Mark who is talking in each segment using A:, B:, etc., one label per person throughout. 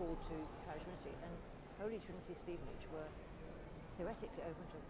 A: called to parish ministry, and Holy Trinity Stevenage were theoretically open to.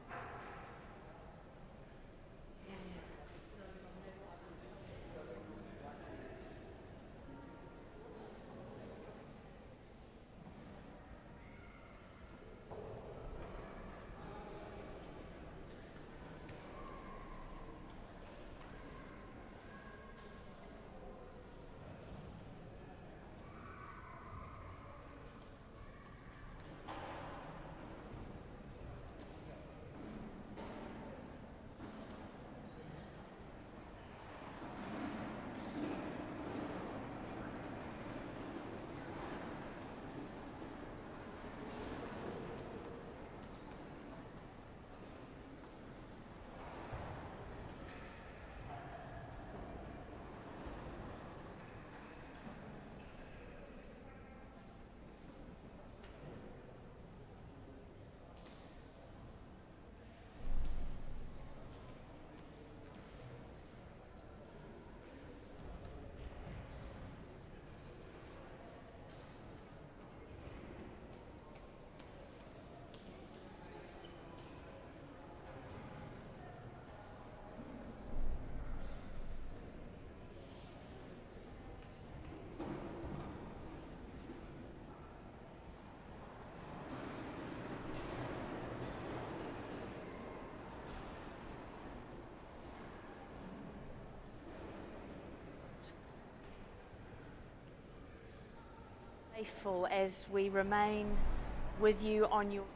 B: Faithful as we remain with you on your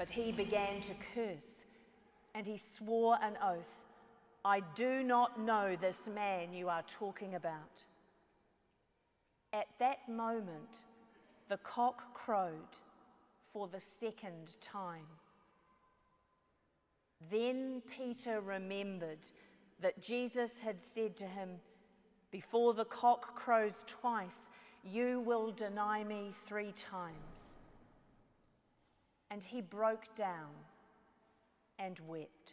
B: that he began to curse, and he swore an oath, "I do not know this man you are talking about." At that moment, the cock crowed for the second time. Then Peter remembered that Jesus had said to him, "Before the cock crows twice, you will deny me 3 times." And he broke down and wept.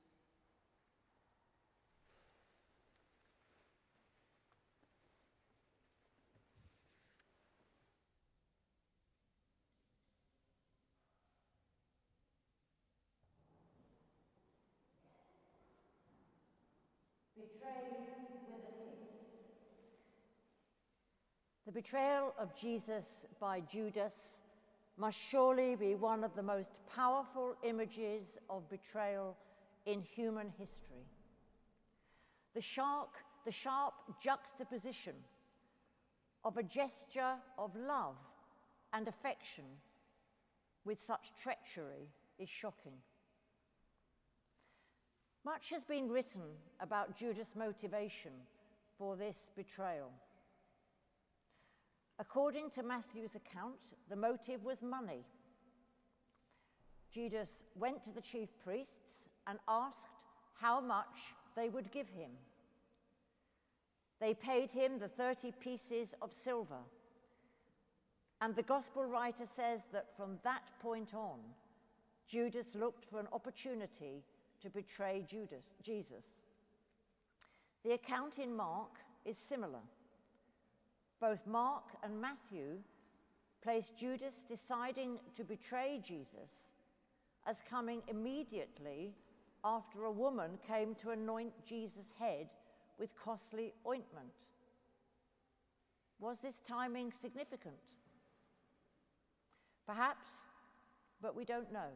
A: The betrayal of Jesus by Judas must surely be one of the most powerful images of betrayal in human history. The sharp juxtaposition of a gesture of love and affection with such treachery is shocking. Much has been written about Judas' motivation for this betrayal. According to Matthew's account, the motive was money. Judas went to the chief priests and asked how much they would give him. They paid him the 30 pieces of silver. And the gospel writer says that from that point on, Judas looked for an opportunity to betray Jesus. The account in Mark is similar. Both Mark and Matthew place Judas deciding to betray Jesus as coming immediately after a woman came to anoint Jesus' head with costly ointment. Was this timing significant? Perhaps, but we don't know.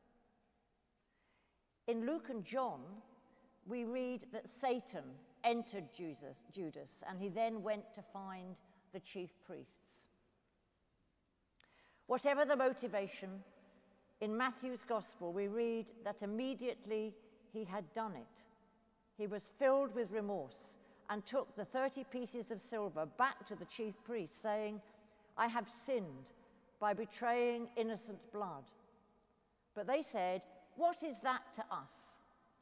A: In Luke and John, we read that Satan entered Judas, and he then went to find the chief priests. Whatever the motivation, in Matthew's gospel we read that immediately he had done it. He was filled with remorse and took the 30 pieces of silver back to the chief priests, saying, "I have sinned by betraying innocent blood." But they said, "What is that to us?"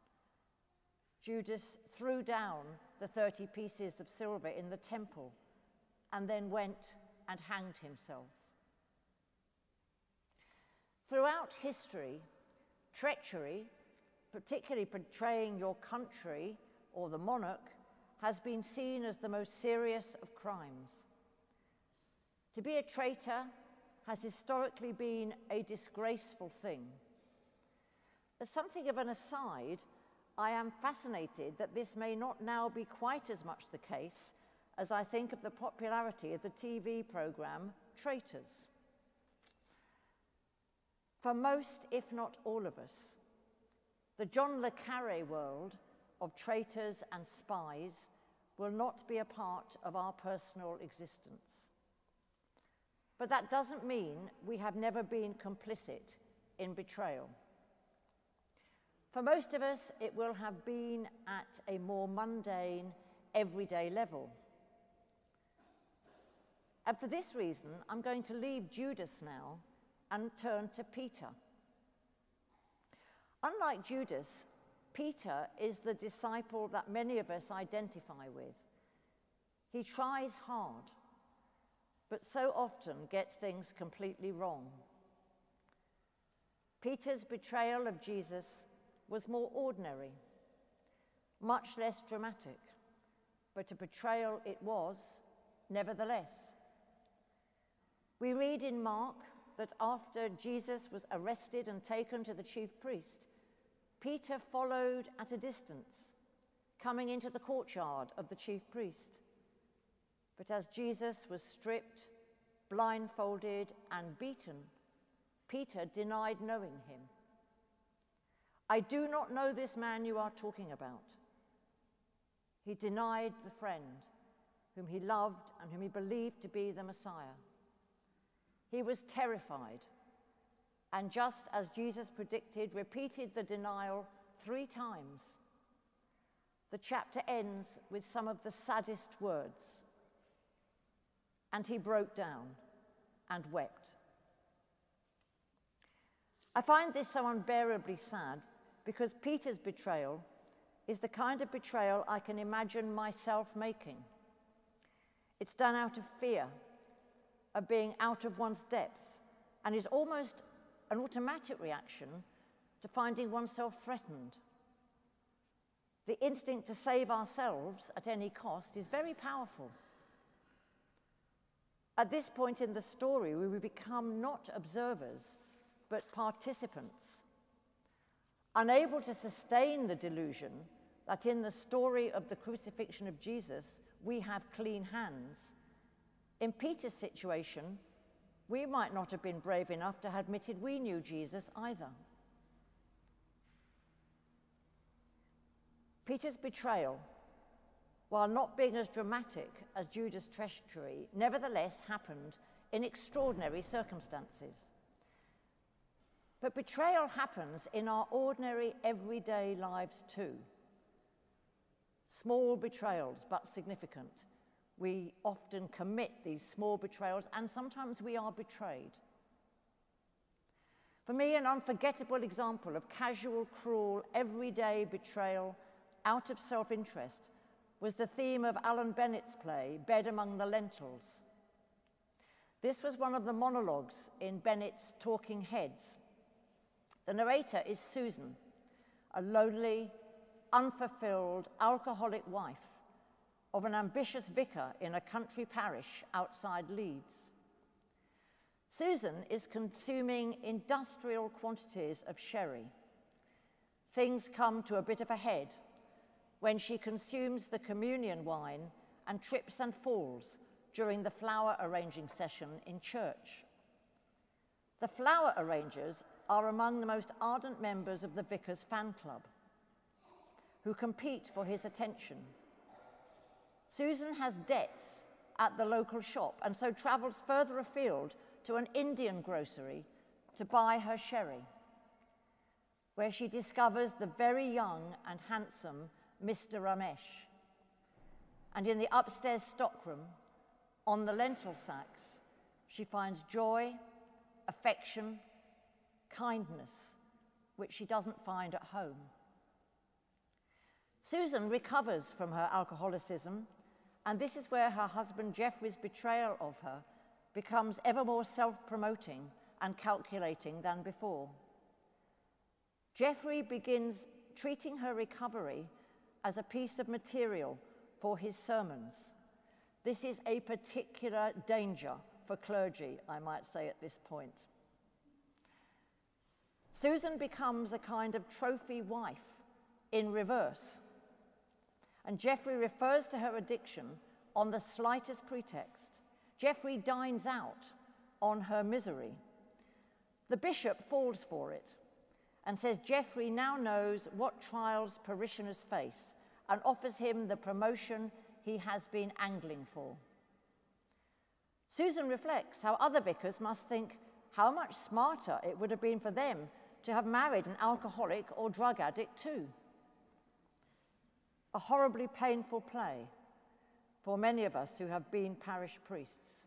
A: Judas threw down the 30 pieces of silver in the temple and then went and hanged himself. Throughout history, treachery, particularly betraying your country or the monarch, has been seen as the most serious of crimes. To be a traitor has historically been a disgraceful thing. As something of an aside, I am fascinated that this may not now be quite as much the case as I think of the popularity of the TV program Traitors. For most, if not all of us, the John le Carré world of traitors and spies will not be a part of our personal existence. But that doesn't mean we have never been complicit in betrayal. For most of us, it will have been at a more mundane, everyday level. And for this reason, I'm going to leave Judas now and turn to Peter. Unlike Judas, Peter is the disciple that many of us identify with. He tries hard, but so often gets things completely wrong. Peter's betrayal of Jesus was more ordinary, much less dramatic, but a betrayal it was, nevertheless. We read in Mark that after Jesus was arrested and taken to the chief priest, Peter followed at a distance, coming into the courtyard of the chief priest. But as Jesus was stripped, blindfolded, and beaten, Peter denied knowing him. "I do not know this man you are talking about." He denied the friend whom he loved and whom he believed to be the Messiah. He was terrified, and just as Jesus predicted, repeated the denial 3 times. The chapter ends with some of the saddest words. And he broke down and wept. I find this so unbearably sad because Peter's betrayal is the kind of betrayal I can imagine myself making. It's done out of fear, of being out of one's depth, and is almost an automatic reaction to finding oneself threatened. The instinct to save ourselves at any cost is very powerful. At this point in the story, we become not observers, but participants, unable to sustain the delusion that in the story of the crucifixion of Jesus, we have clean hands. In Peter's situation, we might not have been brave enough to have admitted we knew Jesus either. Peter's betrayal, while not being as dramatic as Judas' treachery, nevertheless happened in extraordinary circumstances. But betrayal happens in our ordinary, everyday lives too. Small betrayals, but significant. We often commit these small betrayals, and sometimes we are betrayed. For me, an unforgettable example of casual, cruel, everyday betrayal out of self-interest was the theme of Alan Bennett's play, Bed Among the Lentils. This was one of the monologues in Bennett's Talking Heads. The narrator is Susan, a lonely, unfulfilled, alcoholic wife of an ambitious vicar in a country parish outside Leeds. Susan is consuming industrial quantities of sherry. Things come to a bit of a head when she consumes the communion wine and trips and falls during the flower arranging session in church. The flower arrangers are among the most ardent members of the vicar's fan club, who compete for his attention. Susan has debts at the local shop and so travels further afield to an Indian grocery to buy her sherry, where she discovers the very young and handsome Mr. Ramesh. And in the upstairs stockroom, on the lentil sacks, she finds joy, affection, kindness, which she doesn't find at home. Susan recovers from her alcoholicism, and this is where her husband Geoffrey's betrayal of her becomes ever more self-promoting and calculating than before. Geoffrey begins treating her recovery as a piece of material for his sermons. This is a particular danger for clergy, I might say at this point. Susan becomes a kind of trophy wife in reverse, and Geoffrey refers to her addiction on the slightest pretext. Geoffrey dines out on her misery. The bishop falls for it and says Geoffrey now knows what trials parishioners face and offers him the promotion he has been angling for. Susan reflects how other vicars must think how much smarter it would have been for them to have married an alcoholic or drug addict too. A horribly painful play for many of us who have been parish priests.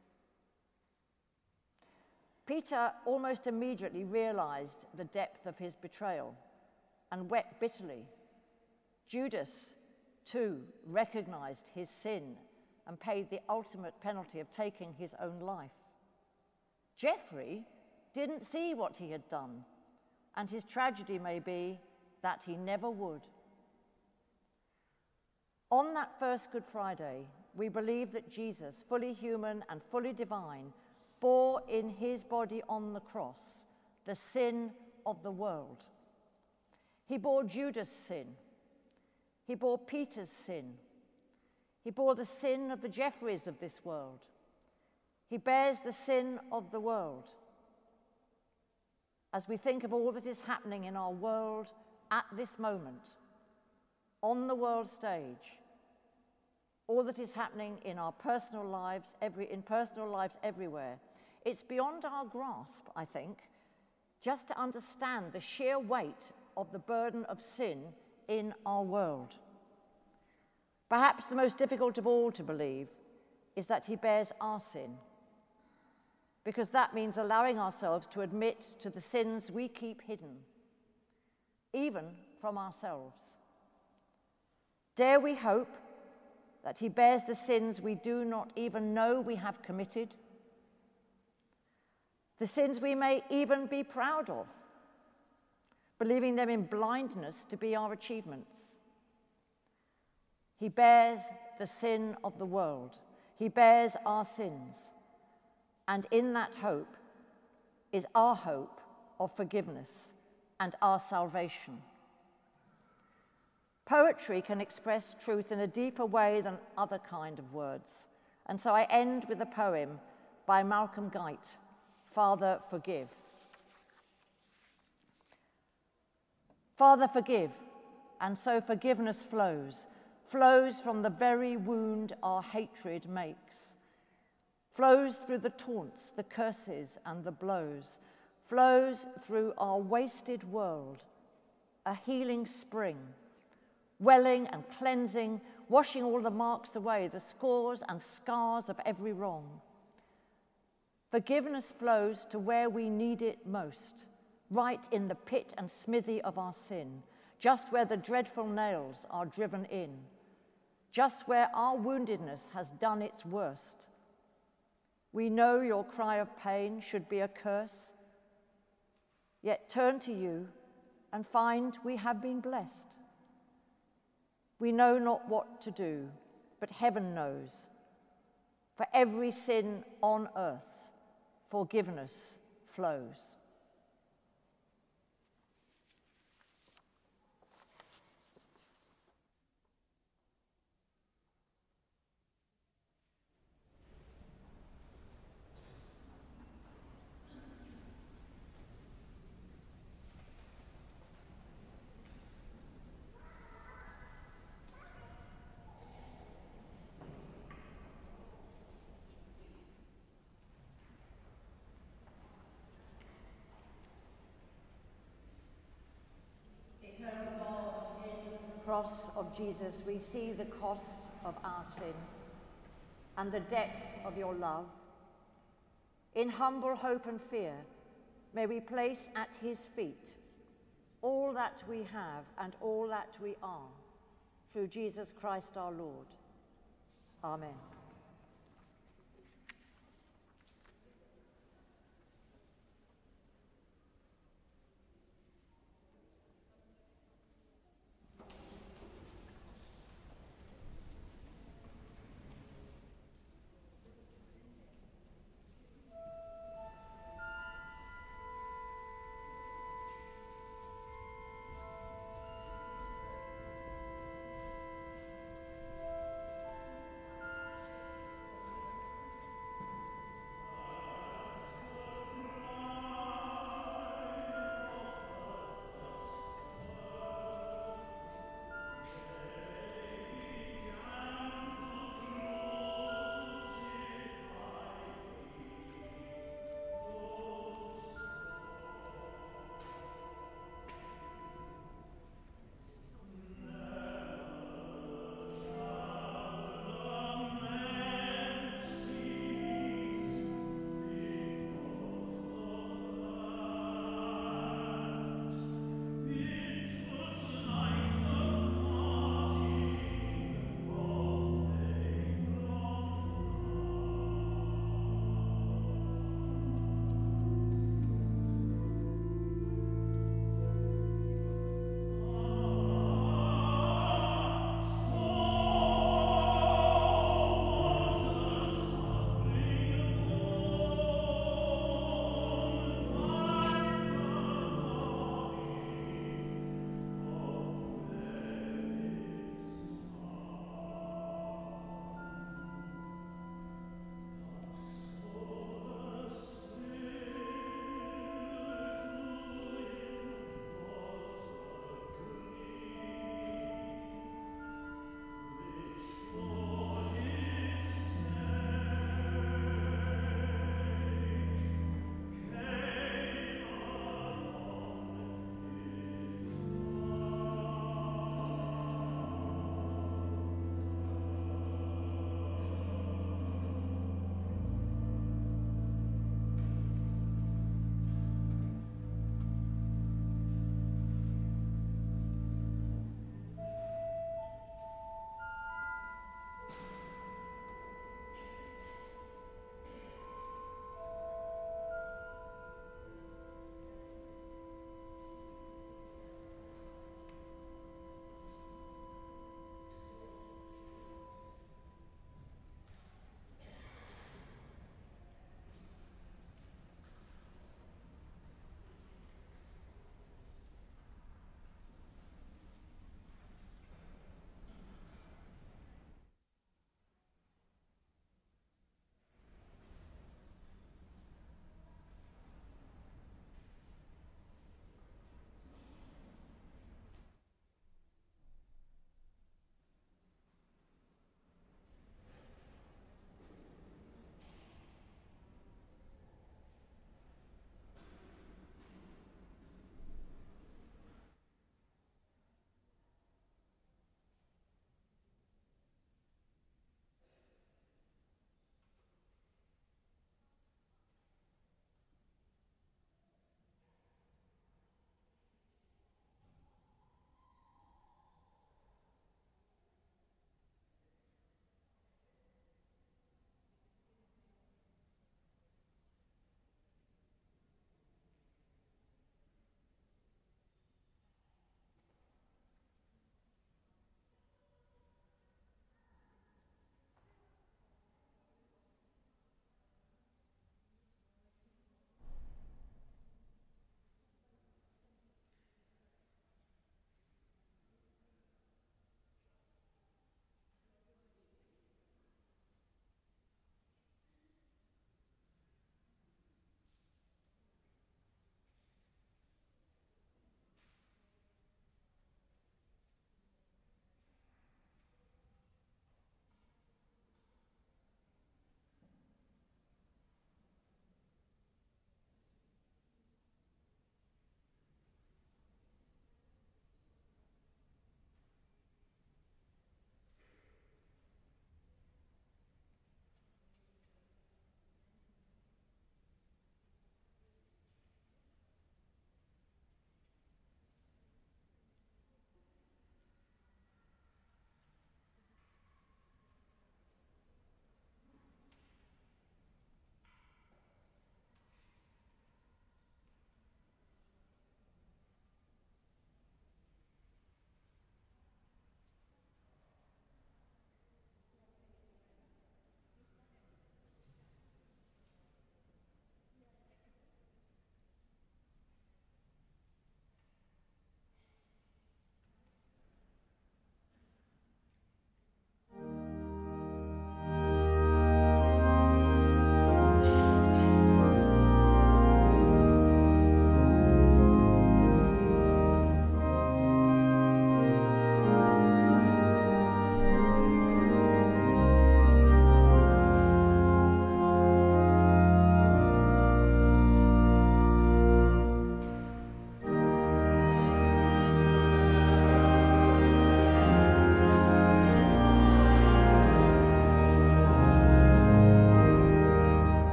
A: Peter almost immediately realized the depth of his betrayal and wept bitterly. Judas, too, recognized his sin and paid the ultimate penalty of taking his own life. Geoffrey didn't see what he had done, and his tragedy may be that he never would. On that first Good Friday, we believe that Jesus, fully human and fully divine, bore in his body on the cross the sin of the world. He bore Judas' sin. He bore Peter's sin. He bore the sin of the Geoffreys of this world. He bears the sin of the world. As we think of all that is happening in our world at this moment, on the world stage, all that is happening in our personal lives, in personal lives everywhere, it's beyond our grasp, I think, just to understand the sheer weight of the burden of sin in our world. Perhaps the most difficult of all to believe is that he bears our sin, because that means allowing ourselves to admit to the sins we keep hidden, even from ourselves. Dare we hope that he bears the sins we do not even know we have committed, the sins we may even be proud of, believing them in blindness to be our achievements. He bears the sin of the world. He bears our sins. And in that hope is our hope of forgiveness and our salvation. Poetry can express truth in a deeper way than other kind of words. And so I end with a poem by Malcolm Guite, Father, Forgive. Father, forgive, and so forgiveness flows from the very wound our hatred makes, flows through the taunts, the curses, and the blows, flows through our wasted world, a healing spring, welling and cleansing, washing all the marks away, the scores and scars of every wrong. Forgiveness flows to where we need it most, right in the pit and smithy of our sin, just where the dreadful nails are driven in, just where our woundedness has done its worst. We know your cry of pain should be a curse, yet turn to you and find we have been blessed. We know not what to do, but heaven knows. For every sin on earth, forgiveness flows. Cross of Jesus, we see the cost of our sin and the depth of your love. In humble hope and fear, may we place at his feet all that we have and all that we are, through Jesus Christ our Lord. Amen.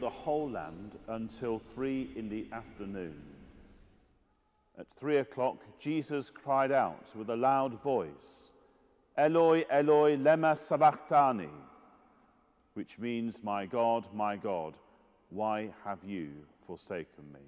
C: the whole land until 3 in the afternoon. At 3 o'clock, Jesus cried out with a loud voice, Eloi, Eloi, lema sabachthani, which means, my God, why have you forsaken me?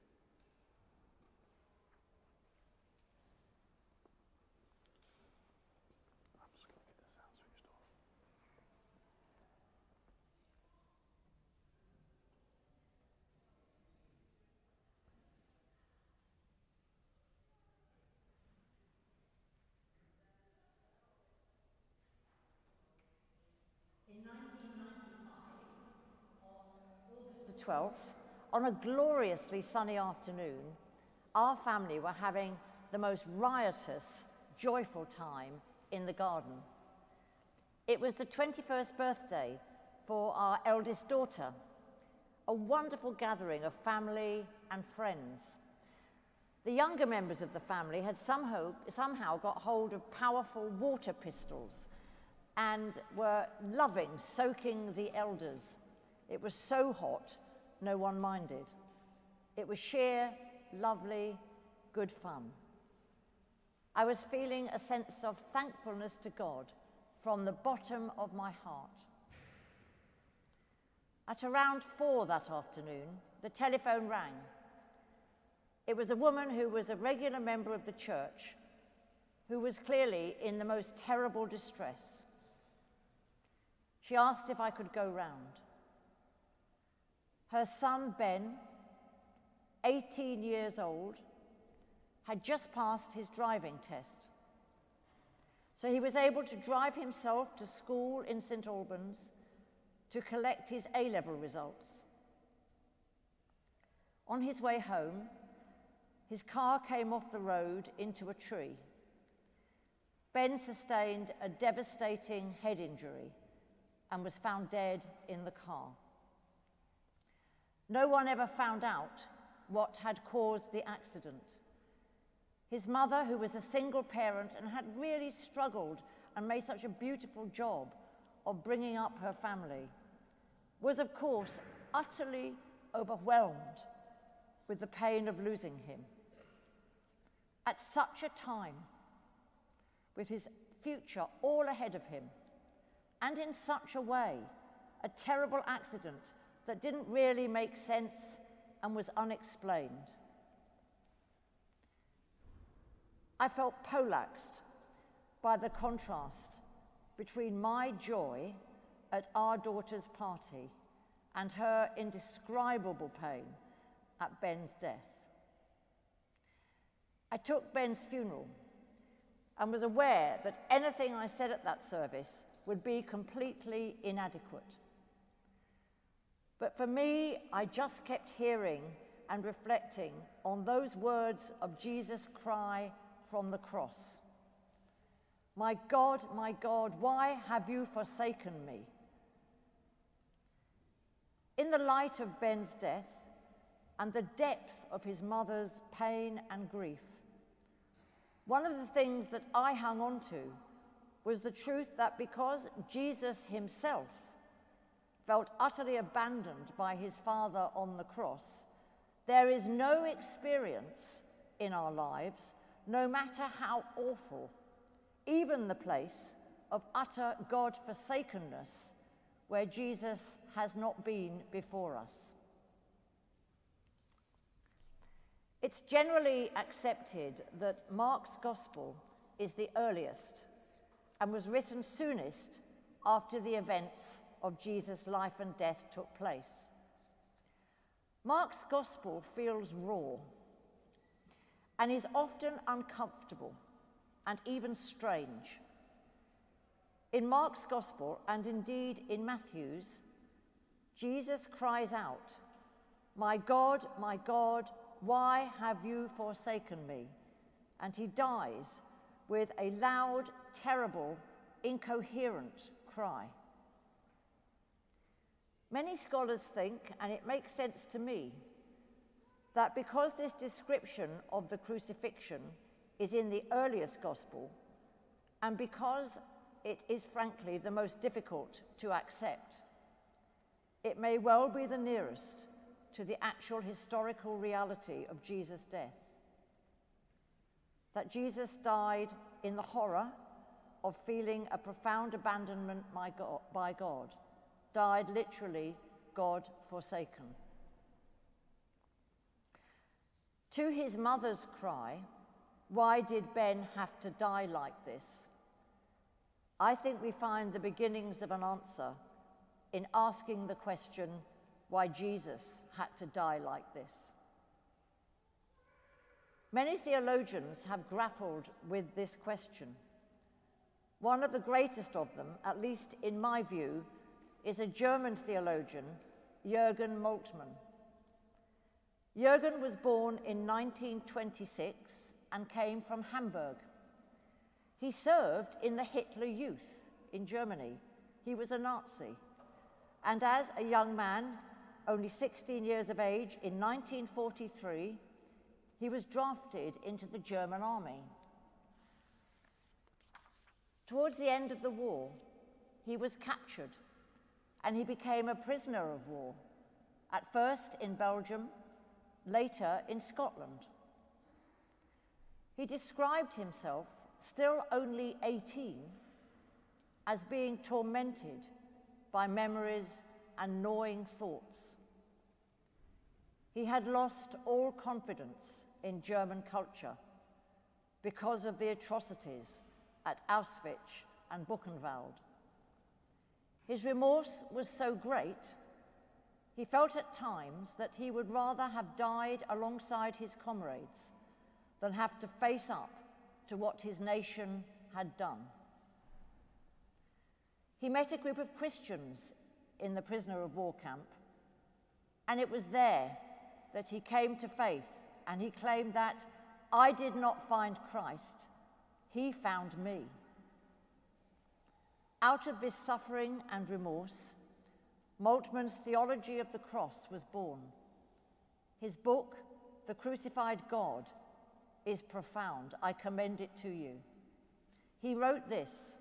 A: In 1995, on August the 12th, on a gloriously sunny afternoon, our family were having the most riotous, joyful time in the garden. It was the 21st birthday for our eldest daughter, a wonderful gathering of family and friends. The younger members of the family had somehow got hold of powerful water pistols and were loving soaking the elders. It was so hot, no one minded. It was sheer, lovely, good fun. I was feeling a sense of thankfulness to God from the bottom of my heart. At around 4 that afternoon, the telephone rang. It was a woman who was a regular member of the church, who was clearly in the most terrible distress. She asked if I could go round. Her son, Ben, 18 years old, had just passed his driving test. So he was able to drive himself to school in St. Albans to collect his A-level results. On his way home, his car came off the road into a tree. Ben sustained a devastating head injury and was found dead in the car. No one ever found out what had caused the accident. His mother, who was a single parent and had really struggled and made such a beautiful job of bringing up her family, was of course utterly overwhelmed with the pain of losing him. At such a time, with his future all ahead of him, and in such a way, a terrible accident that didn't really make sense and was unexplained. I felt poleaxed by the contrast between my joy at our daughter's party and her indescribable pain at Ben's death. I took Ben's funeral and was aware that anything I said at that service would be completely inadequate. But for me, I just kept hearing and reflecting on those words of Jesus' cry from the cross. My God, why have you forsaken me? In the light of Ben's death and the depth of his mother's pain and grief, one of the things that I hung on to was the truth that because Jesus himself felt utterly abandoned by his Father on the cross, there is no experience in our lives, no matter how awful, even the place of utter God-forsakenness, where Jesus has not been before us. It's generally accepted that Mark's Gospel is the earliest and was written soonest after the events of Jesus' life and death took place. Mark's Gospel feels raw and is often uncomfortable and even strange. In Mark's Gospel, and indeed in Matthew's, Jesus cries out, my God, why have you forsaken me? And he dies with a loud, terrible, incoherent cry. Many scholars think, and it makes sense to me, that because this description of the crucifixion is in the earliest Gospel, and because it is frankly the most difficult to accept, it may well be the nearest to the actual historical reality of Jesus' death. That Jesus died in the horror of feeling a profound abandonment by God, died literally God forsaken. To his mother's cry, "Why did Ben have to die like this?" I think we find the beginnings of an answer in asking the question, why Jesus had to die like this. Many theologians have grappled with this question. One of the greatest of them, at least in my view, is a German theologian, Jürgen Moltmann. Jürgen was born in 1926 and came from Hamburg. He served in the Hitler Youth in Germany. He was a Nazi. And as a young man, only 16 years of age, in 1943, he was drafted into the German army. Towards the end of the war, he was captured and he became a prisoner of war, at first in Belgium, later in Scotland. He described himself, still only 18, as being tormented by memories and gnawing thoughts. He had lost all confidence in German culture because of the atrocities at Auschwitz and Buchenwald. His remorse was so great, he felt at times that he would rather have died alongside his comrades than have to face up to what his nation had done. He met a group of Christians in the prisoner of war camp, and it was there that he came to faith, and he claimed that, "I did not find Christ, he found me." Out of this suffering and remorse, Moltmann's theology of the cross was born. His book, The Crucified God, is profound. I commend it to you. He wrote this: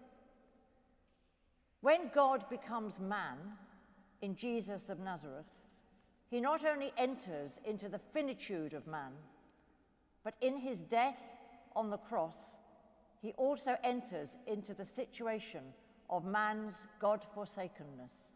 A: "When God becomes man in Jesus of Nazareth, he not only enters into the finitude of man, but in his death on the cross, he also enters into the situation of man's God-forsakenness.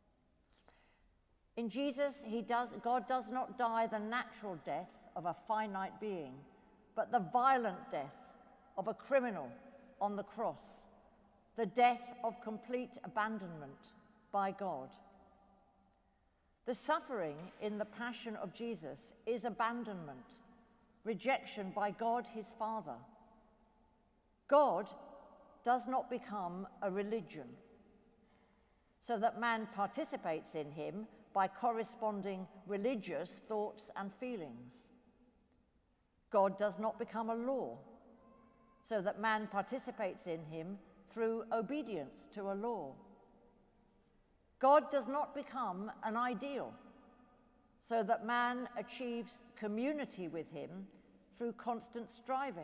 A: In Jesus, God does not die the natural death of a finite being, but the violent death of a criminal on the cross, the death of complete abandonment by God. The suffering in the passion of Jesus is abandonment, rejection by God his Father. God does not become a religion so that man participates in him by corresponding religious thoughts and feelings. God does not become a law so that man participates in him through obedience to a law. God does not become an ideal so that man achieves community with him through constant striving.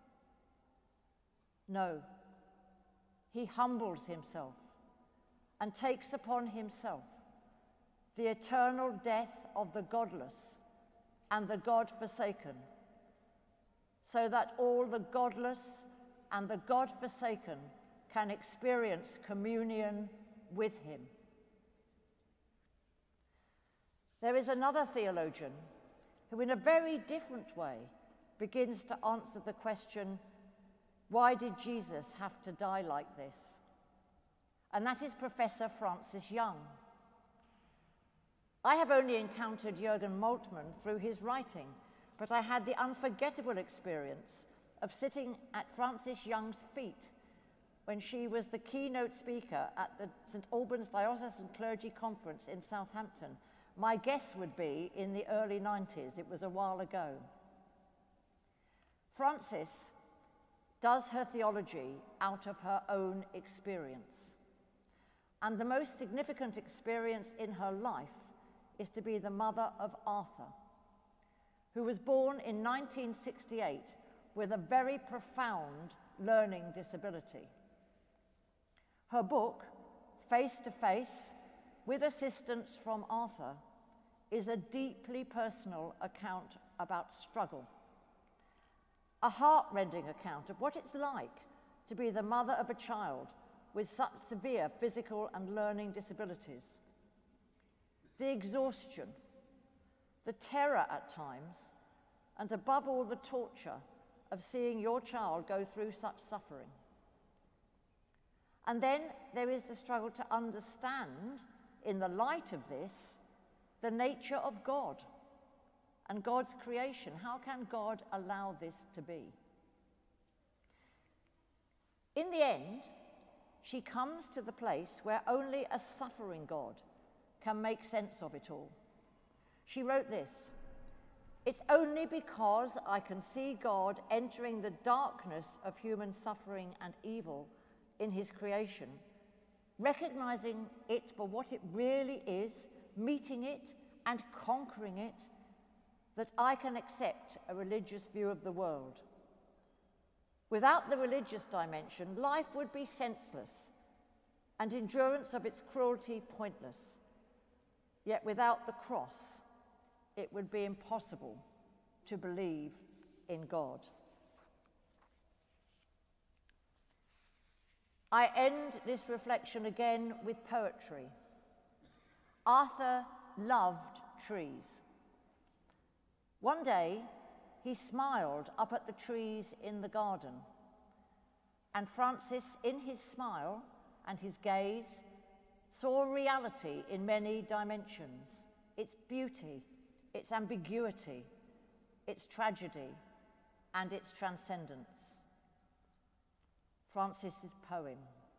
A: No, he humbles himself and takes upon himself the eternal death of the godless and the God-forsaken, so that all the godless and the God-forsaken can experience communion with him. There is another theologian who, in a very different way, begins to answer the question, why did Jesus have to die like this? And that is Professor Francis Young. I have only encountered Jürgen Moltmann through his writing, but I had the unforgettable experience of sitting at Francis Young's feet when she was the keynote speaker at the St. Albans Diocesan Clergy Conference in Southampton. My guess would be in the early 90s. It was a while ago. Francis does her theology out of her own experience. And the most significant experience in her life is to be the mother of Arthur, who was born in 1968 with a very profound learning disability. Her book, Face to Face, with assistance from Arthur, is a deeply personal account about struggle. A heart-rending account of what it's like to be the mother of a child with such severe physical and learning disabilities. The exhaustion, the terror at times, and above all the torture of seeing your child go through such suffering. And then there is the struggle to understand, in the light of this, the nature of God and God's creation. How can God allow this to be? In the end, she comes to the place where only a suffering God can make sense of it all. She wrote this: "It's only because I can see God entering the darkness of human suffering and evil in his creation, recognizing it for what it really is, meeting it and conquering it, that I can accept a religious view of the world. Without the religious dimension, life would be senseless and endurance of its cruelty pointless. Yet without the cross, it would be impossible to believe in God." I end this reflection again with poetry. Arthur loved trees. One day, he smiled up at the trees in the garden, and Francis, in his smile and his gaze, saw reality in many dimensions: its beauty, its ambiguity, its tragedy, and its transcendence. Francis's poem.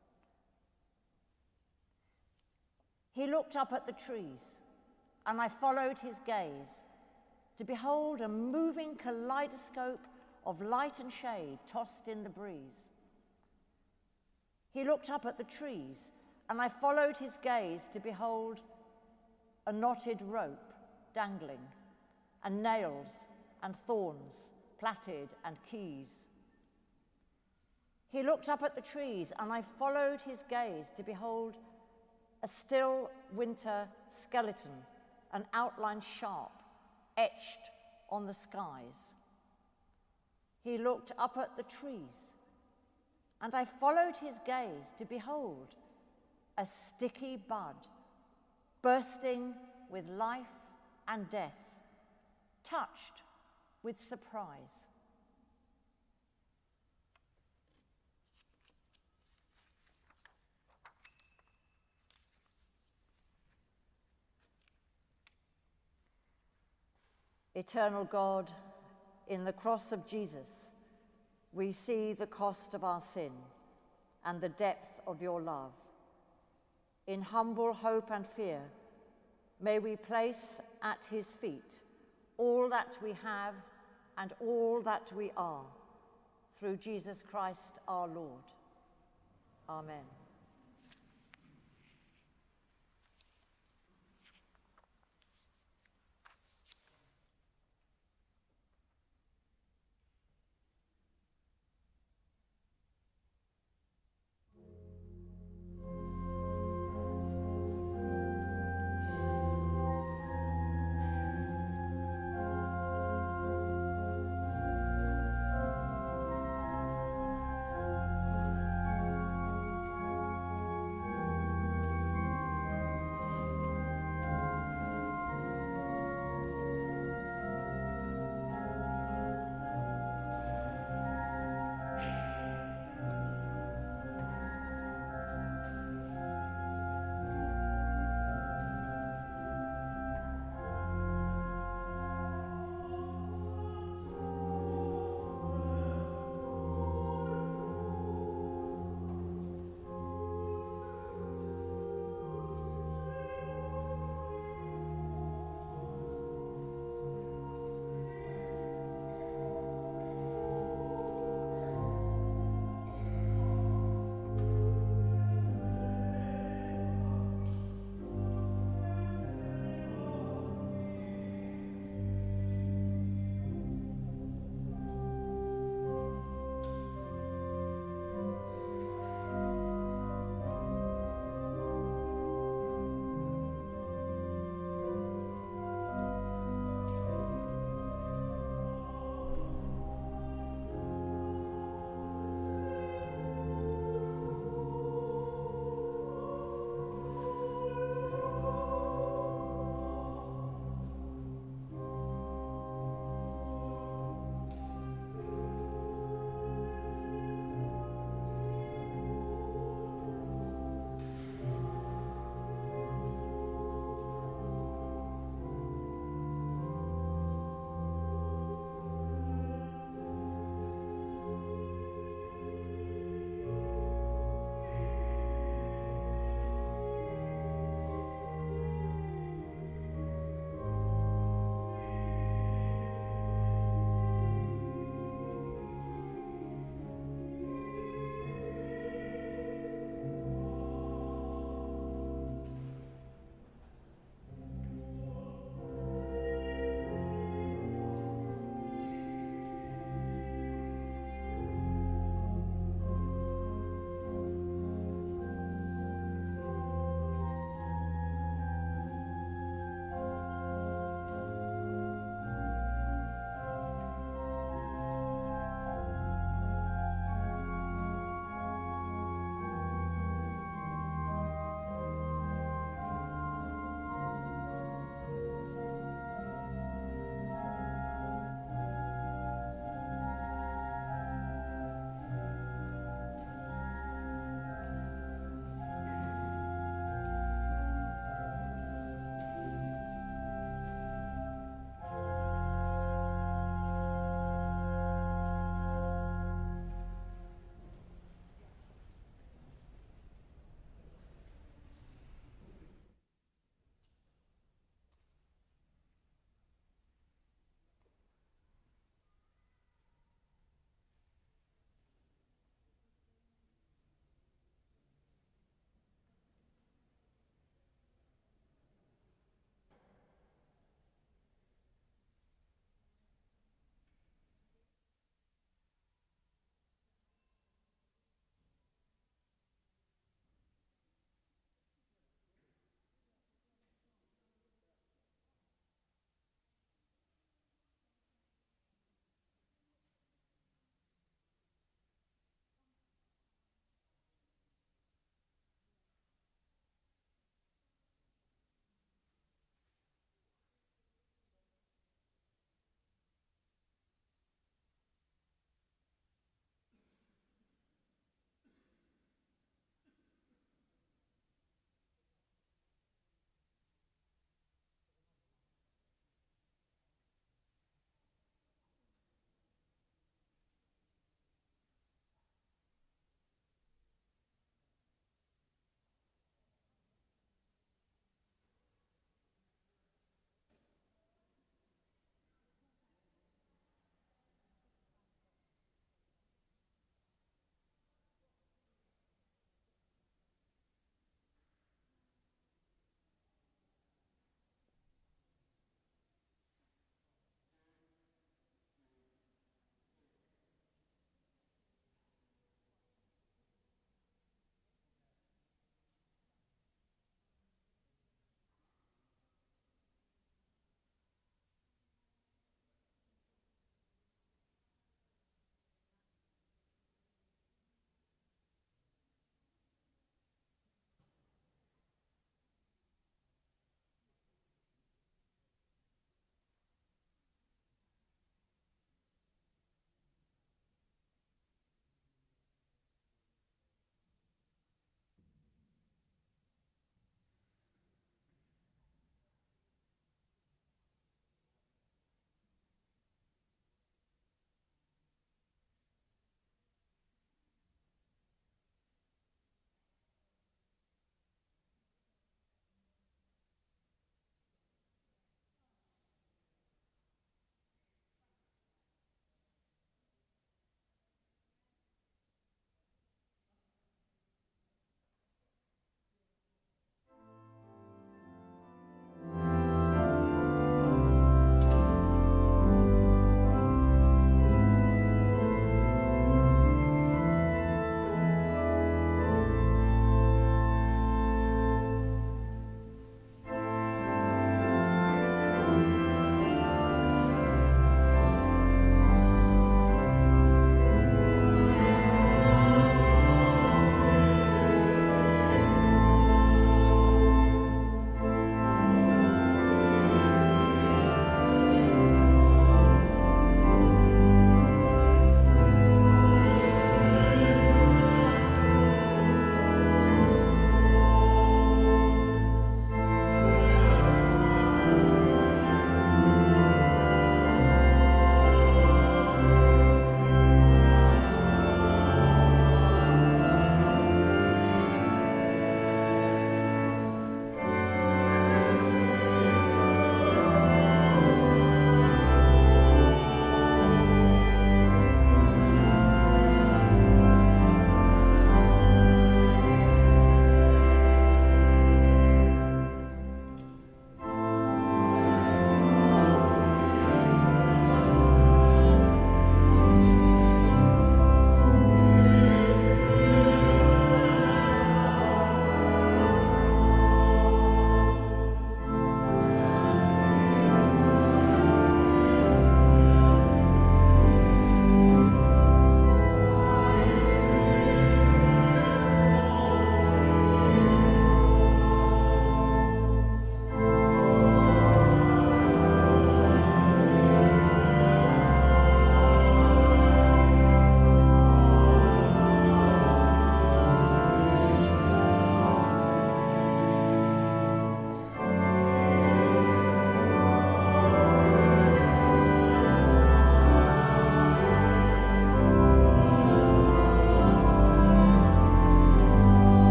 A: He looked up at the trees, and I followed his gaze to behold a moving kaleidoscope of light and shade tossed in the breeze. He looked up at the trees, and I followed his gaze to behold a knotted rope dangling, and nails and thorns, plaited and keys. He looked up at the trees, and I followed his gaze to behold a still winter skeleton, an outline sharp, etched on the skies. He looked up at the trees, and I followed his gaze to behold a sticky bud, bursting with life and death, touched with surprise. Eternal God, in the cross of Jesus, we see the cost of our sin and the depth of your love. In humble hope and fear, may we place at his feet all that we have and all that we are, through Jesus Christ our Lord. Amen.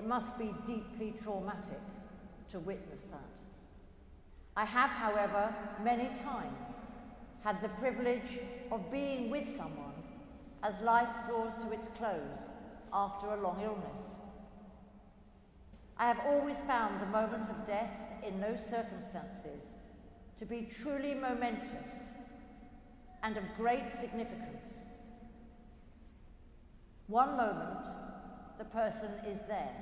A: must be deeply traumatic to witness that. I have, however, many times had the privilege of being with someone as life draws to its close after a long illness. I have always found the moment of death in those circumstances to be truly momentous and of great significance. One moment, the person is there,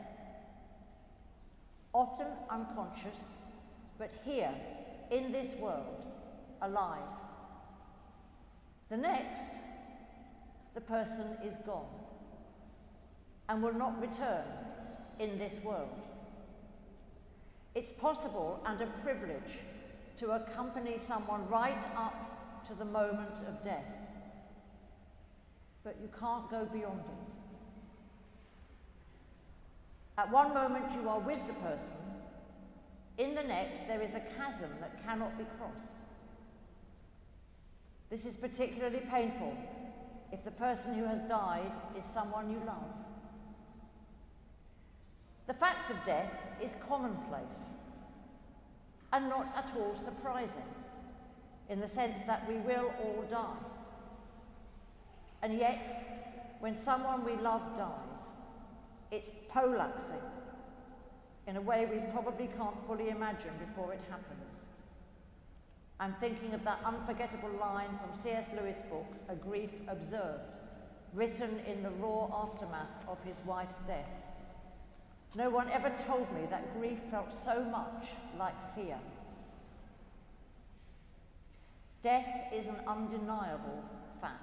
A: often unconscious, but here, in this world, alive. The next, the person is gone and will not return in this world. It's possible and a privilege to accompany someone right up to the moment of death, but you can't go beyond it. At one moment you are with the person, in the next there is a chasm that cannot be crossed. This is particularly painful if the person who has died is someone you love. The fact of death is commonplace and not at all surprising, in the sense that we will all die. And yet, when someone we love dies, it's poleaxing in a way we probably can't fully imagine before it happens. I'm thinking of that unforgettable line from C.S. Lewis' book, A Grief Observed, written in the raw aftermath of his wife's death. No one ever told me that grief felt so much like fear. Death is an undeniable fact.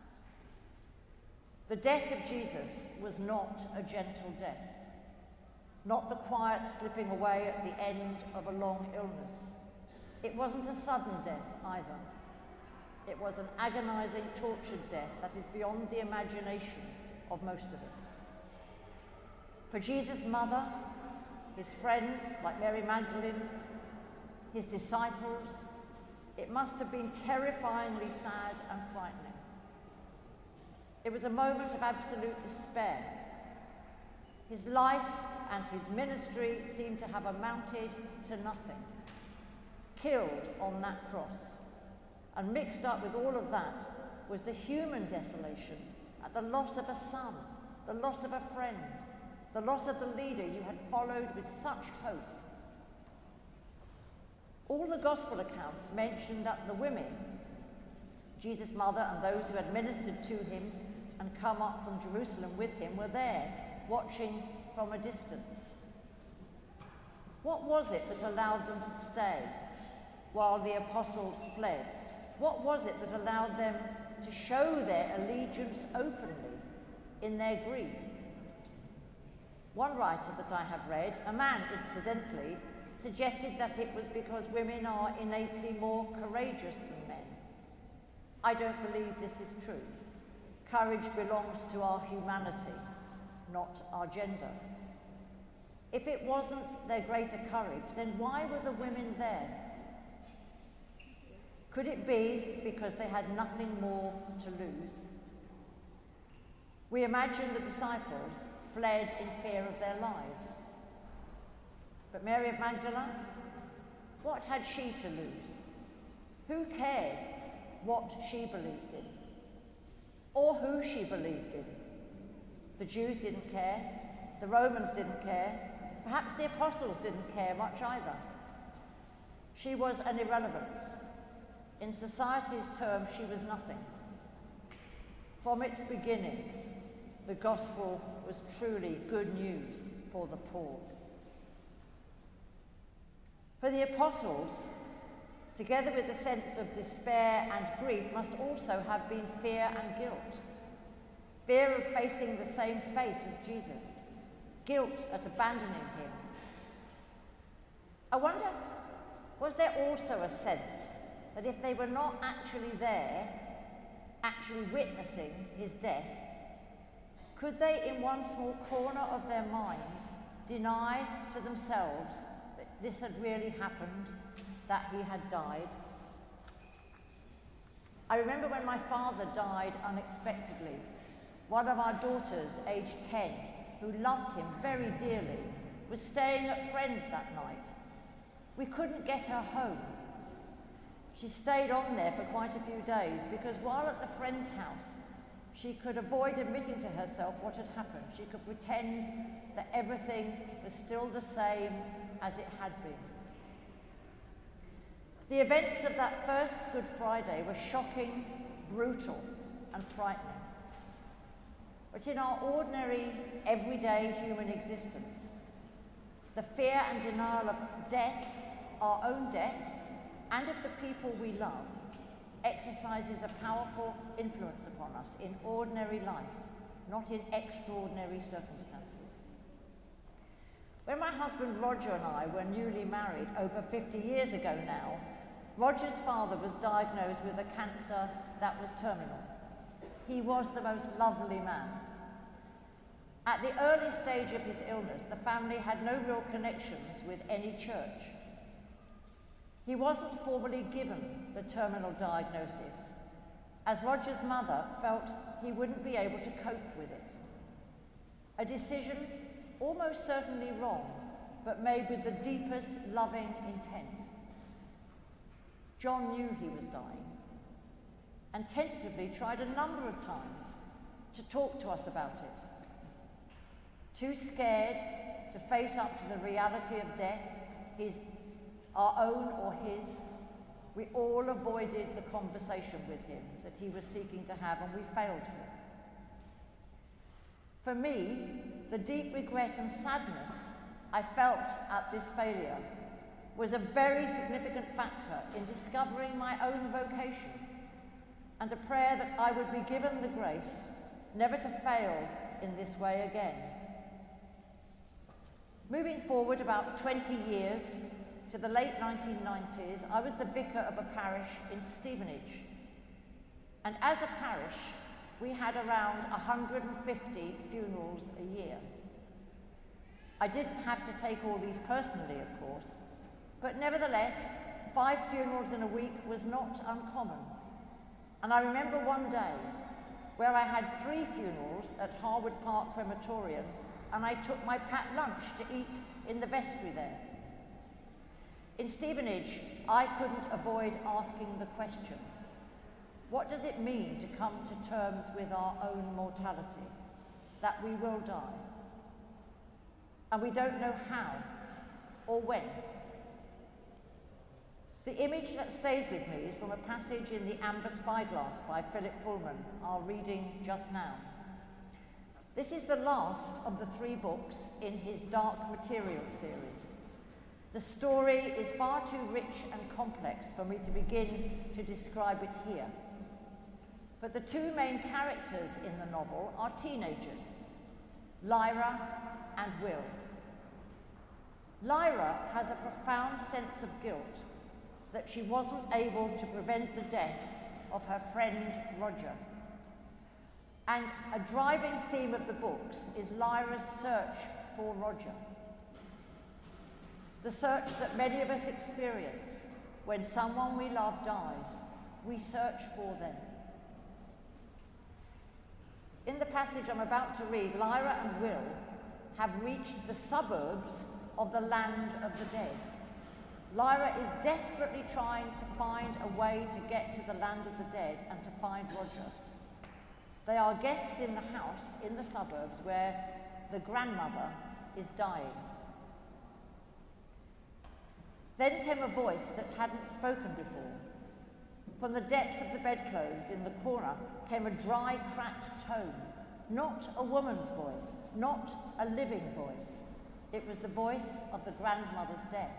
A: The death of Jesus was not a gentle death, not the quiet slipping away at the end of a long illness. It wasn't a sudden death either. It was an agonizing, tortured death that is beyond the imagination of most of us. For Jesus' mother, his friends like Mary Magdalene, his disciples, it must have been terrifyingly sad and frightening. It was a moment of absolute despair. His life and his ministry seemed to have amounted to nothing. Killed on that cross, and mixed up with all of that was the human desolation at the loss of a son, the loss of a friend, the loss of the leader you had followed with such hope. All the gospel accounts mention that the women, Jesus' mother and those who had ministered to him and come up from Jerusalem with him, were there, watching from a distance. What was it that allowed them to stay while the apostles fled? What was it that allowed them to show their allegiance openly in their grief? One writer that I have read, a man incidentally, suggested that it was because women are innately more courageous than men. I don't believe this is true. Courage belongs to our humanity, not our gender. If it wasn't their greater courage, then why were the women there? Could it be because they had nothing more to lose? We imagine the disciples fled in fear of their lives. But Mary of Magdala, what had she to lose? Who cared what she believed in? Or who she believed in? The Jews didn't care, the Romans didn't care, perhaps the apostles didn't care much either. She was an irrelevance. In society's terms, she was nothing. From its beginnings, the gospel was truly good news for the poor. For the apostles, together with the sense of despair and grief, must also have been fear and guilt. Fear of facing the same fate as Jesus, guilt at abandoning him. I wonder, was there also a sense that if they were not actually there, actually witnessing his death, could they, in one small corner of their minds, deny to themselves that this had really happened, that he had died? I remember when my father died unexpectedly. One of our daughters, aged 10, who loved him very dearly, was staying at friends that night. We couldn't get her home. She stayed on there for quite a few days because while at the friend's house, she could avoid admitting to herself what had happened. She could pretend that everything was still the same as it had been. The events of that first Good Friday were shocking, brutal, and frightening. But in our ordinary, everyday human existence, the fear and denial of death, our own death, and of the people we love, exercises a powerful influence upon us in ordinary life, not in extraordinary circumstances. When my husband Roger and I were newly married over 50 years ago now, Roger's father was diagnosed with a cancer that was terminal. He was the most lovely man. At the early stage of his illness, the family had no real connections with any church. He wasn't formally given the terminal diagnosis, as Roger's mother felt he wouldn't be able to cope with it. A decision almost certainly wrong, but made with the deepest loving intent. John knew he was dying and tentatively tried a number of times to talk to us about it. Too scared to face up to the reality of death, our own or his, we all avoided the conversation with him that he was seeking to have, and we failed him. For me, the deep regret and sadness I felt at this failure was a very significant factor in discovering my own vocation and a prayer that I would be given the grace never to fail in this way again. Moving forward about 20 years to the late 1990s, I was the vicar of a parish in Stevenage. And as a parish, we had around 150 funerals a year. I didn't have to take all these personally, of course, but nevertheless, 5 funerals in a week was not uncommon. And I remember one day where I had 3 funerals at Harwood Park Crematorium, and I took my packed lunch to eat in the vestry there. In Stevenage, I couldn't avoid asking the question, what does it mean to come to terms with our own mortality, that we will die? And we don't know how or when. The image that stays with me is from a passage in The Amber Spyglass by Philip Pullman, our reading just now. This is the last of the 3 books in his Dark Material series. The story is far too rich and complex for me to begin to describe it here. But the 2 main characters in the novel are teenagers, Lyra and Will. Lyra has a profound sense of guilt that she wasn't able to prevent the death of her friend Roger. And a driving theme of the books is Lyra's search for Roger. The search that many of us experience when someone we love dies. We search for them. In the passage I'm about to read, Lyra and Will have reached the suburbs of the land of the dead. Lyra is desperately trying to find a way to get to the land of the dead and to find Roger. They are guests in the house in the suburbs where the grandmother is dying. Then came a voice that hadn't spoken before. From the depths of the bedclothes in the corner came a dry, cracked tone. Not a woman's voice, not a living voice. It was the voice of the grandmother's death.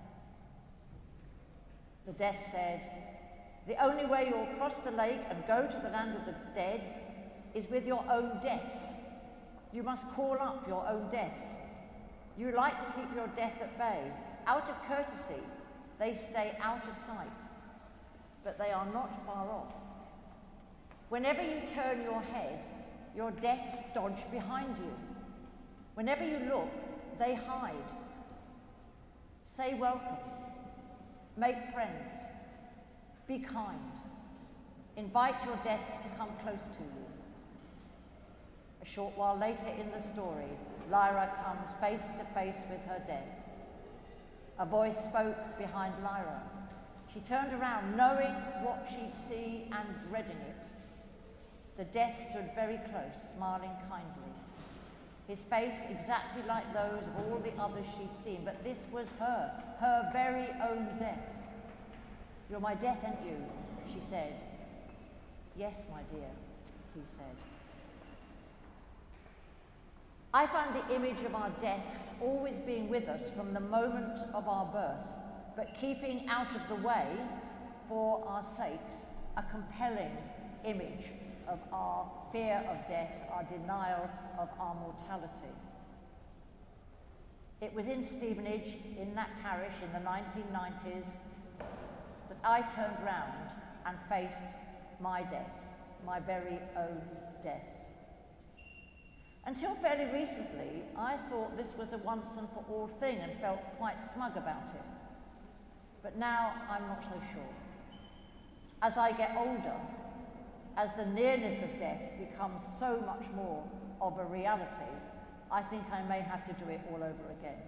A: The death said, "The only way you'll cross the lake and go to the land of the dead is with your own deaths. You must call up your own deaths. You like to keep your death at bay. Out of courtesy, they stay out of sight, but they are not far off. Whenever you turn your head, your deaths dodge behind you. Whenever you look, they hide. Say welcome. Make friends. Be kind. Invite your deaths to come close to you. A short while later in the story, Lyra comes face to face with her death. A voice spoke behind Lyra. She turned around, knowing what she'd see and dreading it. The death stood very close, smiling kindly. His face exactly like those of all the others she'd seen, but this was her very own death. "You're my death, aren't you?" she said. "Yes, my dear," he said. I find the image of our deaths always being with us from the moment of our birth, but keeping out of the way, for our sakes, a compelling image of our fear of death, our denial of our mortality. It was in Stevenage, in that parish in the 1990s, that I turned round and faced my death, my very own death. Until fairly recently, I thought this was a once and for all thing and felt quite smug about it. But now I'm not so sure. As I get older, as the nearness of death becomes so much more of a reality, I think I may have to do it all over again.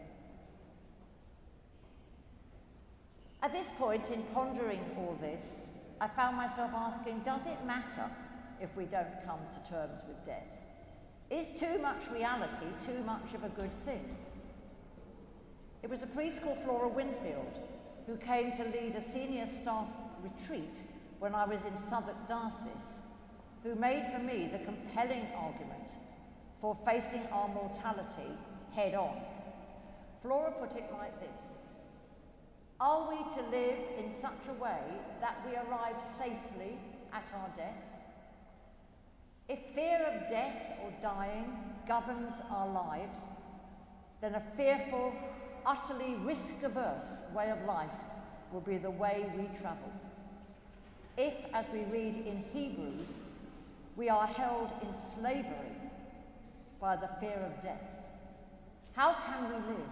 A: At this point in pondering all this, I found myself asking, does it matter if we don't come to terms with death? Is too much reality too much of a good thing? It was a priest called Flora Winfield who came to lead a senior staff retreat when I was in Southwark Diocese, who made for me the compelling argument for facing our mortality head on. Flora put it like this: are we to live in such a way that we arrive safely at our death? If fear of death or dying governs our lives, then a fearful, utterly risk-averse way of life will be the way we travel. If, as we read in Hebrews, we are held in slavery by the fear of death, how can we live?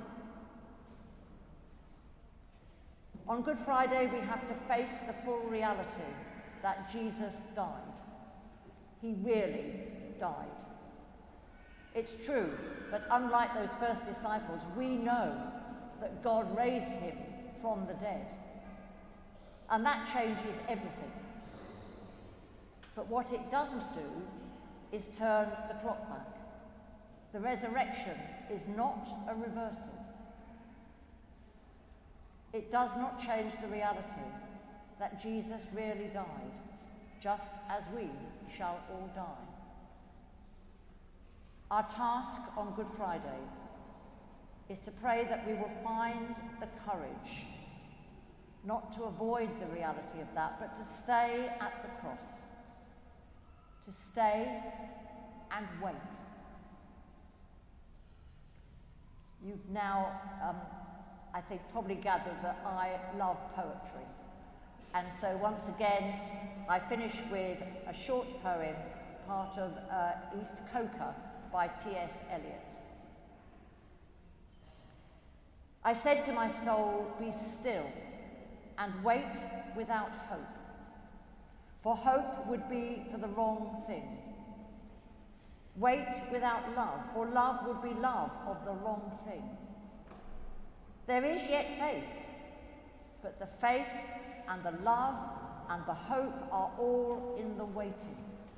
A: On Good Friday, we have to face the full reality that Jesus died. He really died. It's true that unlike those first disciples, we know that God raised him from the dead. And that changes everything. But what it doesn't do is turn the clock back. The resurrection is not a reversal. It does not change the reality that Jesus really died, just as we shall all die. Our task on Good Friday is to pray that we will find the courage not to avoid the reality of that, but to stay at the cross, to stay and wait. You've now, I think, probably gathered that I love poetry. And so once again, I finish with a short poem, part of East Coker by T.S. Eliot. I said to my soul, be still and wait without hope, for hope would be for the wrong thing. Wait without love, for love would be love of the wrong thing. There is yet faith, but the faith and the love and the hope are all in the waiting.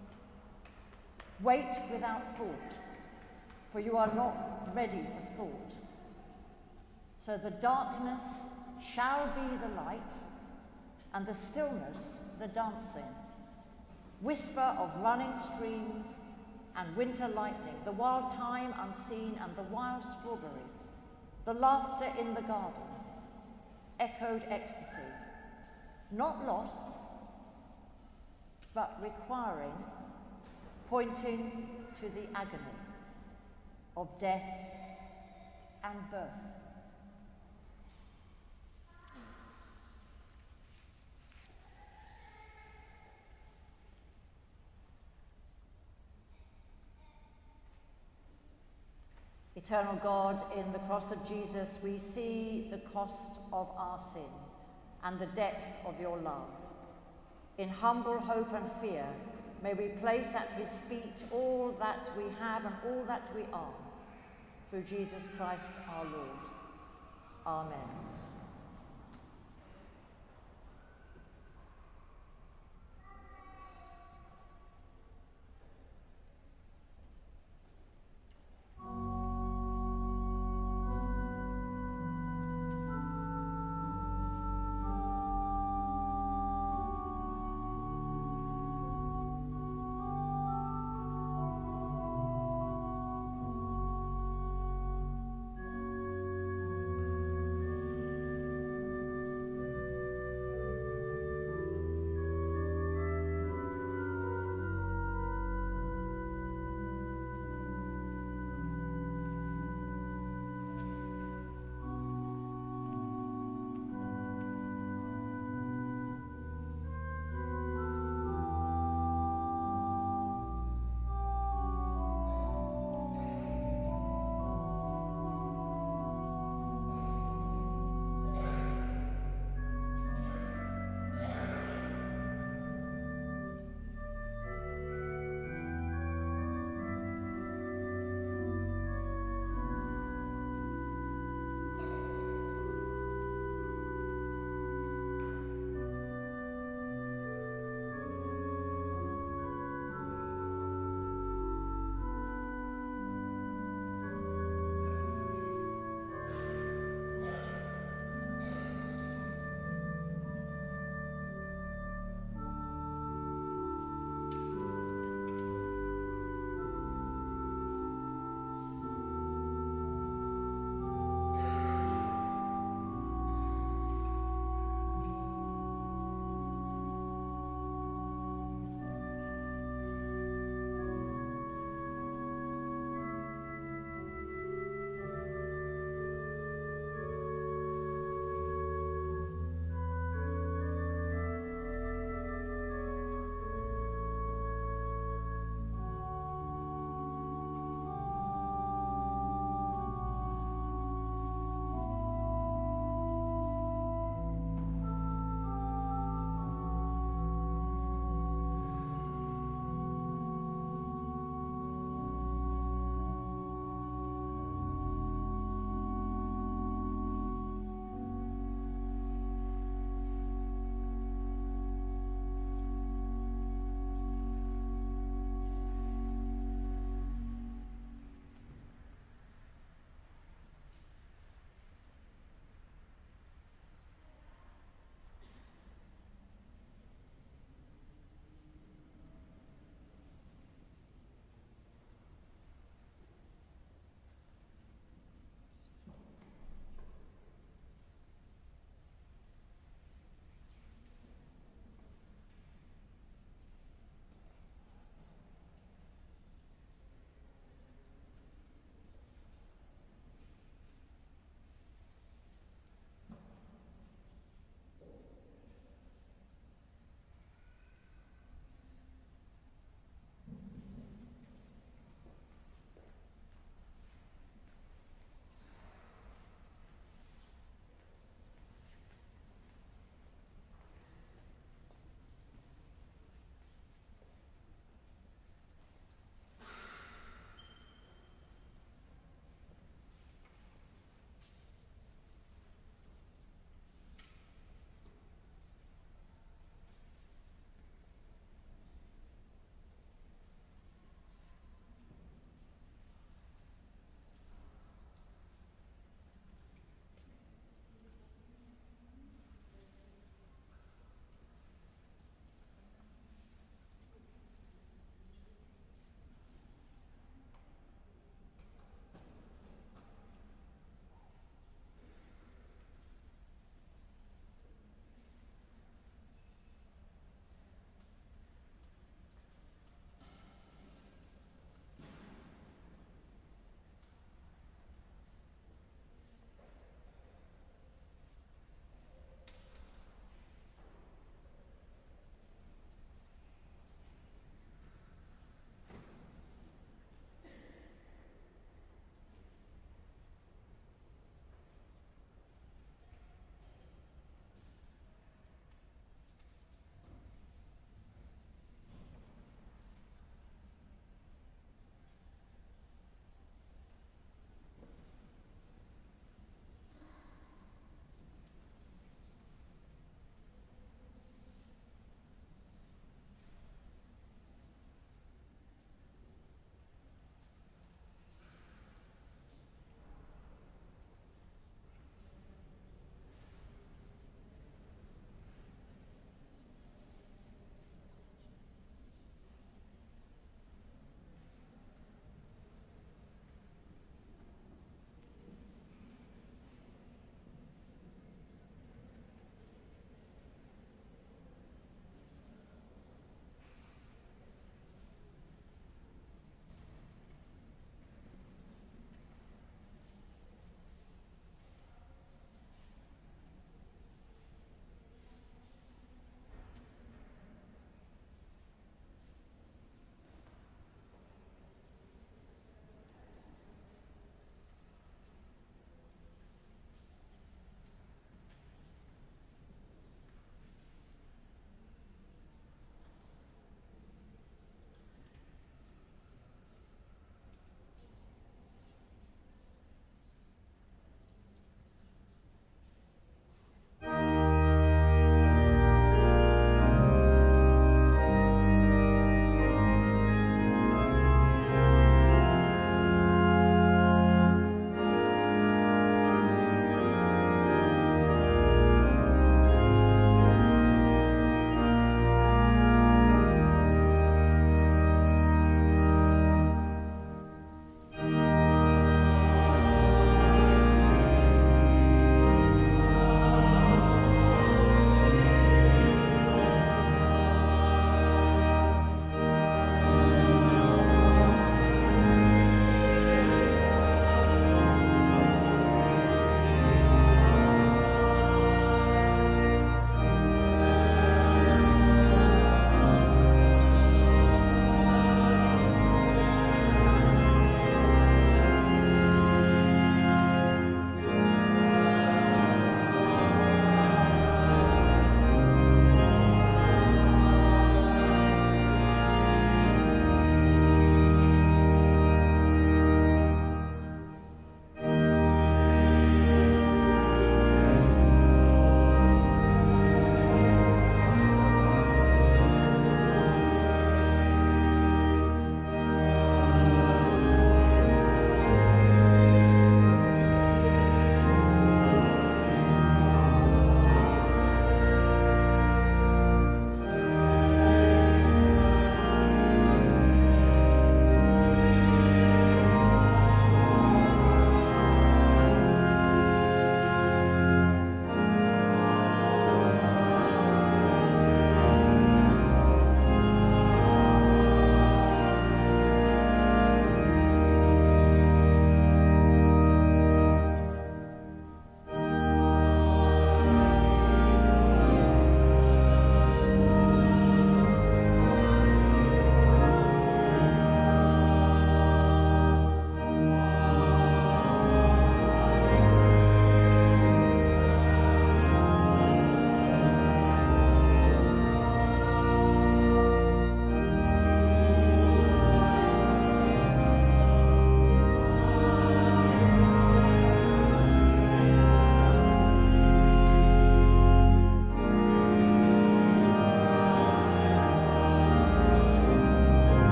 A: Wait without thought, for you are not ready for thought. So the darkness shall be the light, and the stillness the dancing. Whisper of running streams and winter lightning, the wild thyme unseen and the wild strawberry, the laughter in the garden, echoed ecstasy, not lost, but requiring, pointing to the agony of death and birth. Eternal God, in the cross of Jesus, we see the cost of our sin and the depth of your love. In humble hope and fear, may we place at his feet all that we have and all that we are. Through Jesus Christ our Lord. Amen.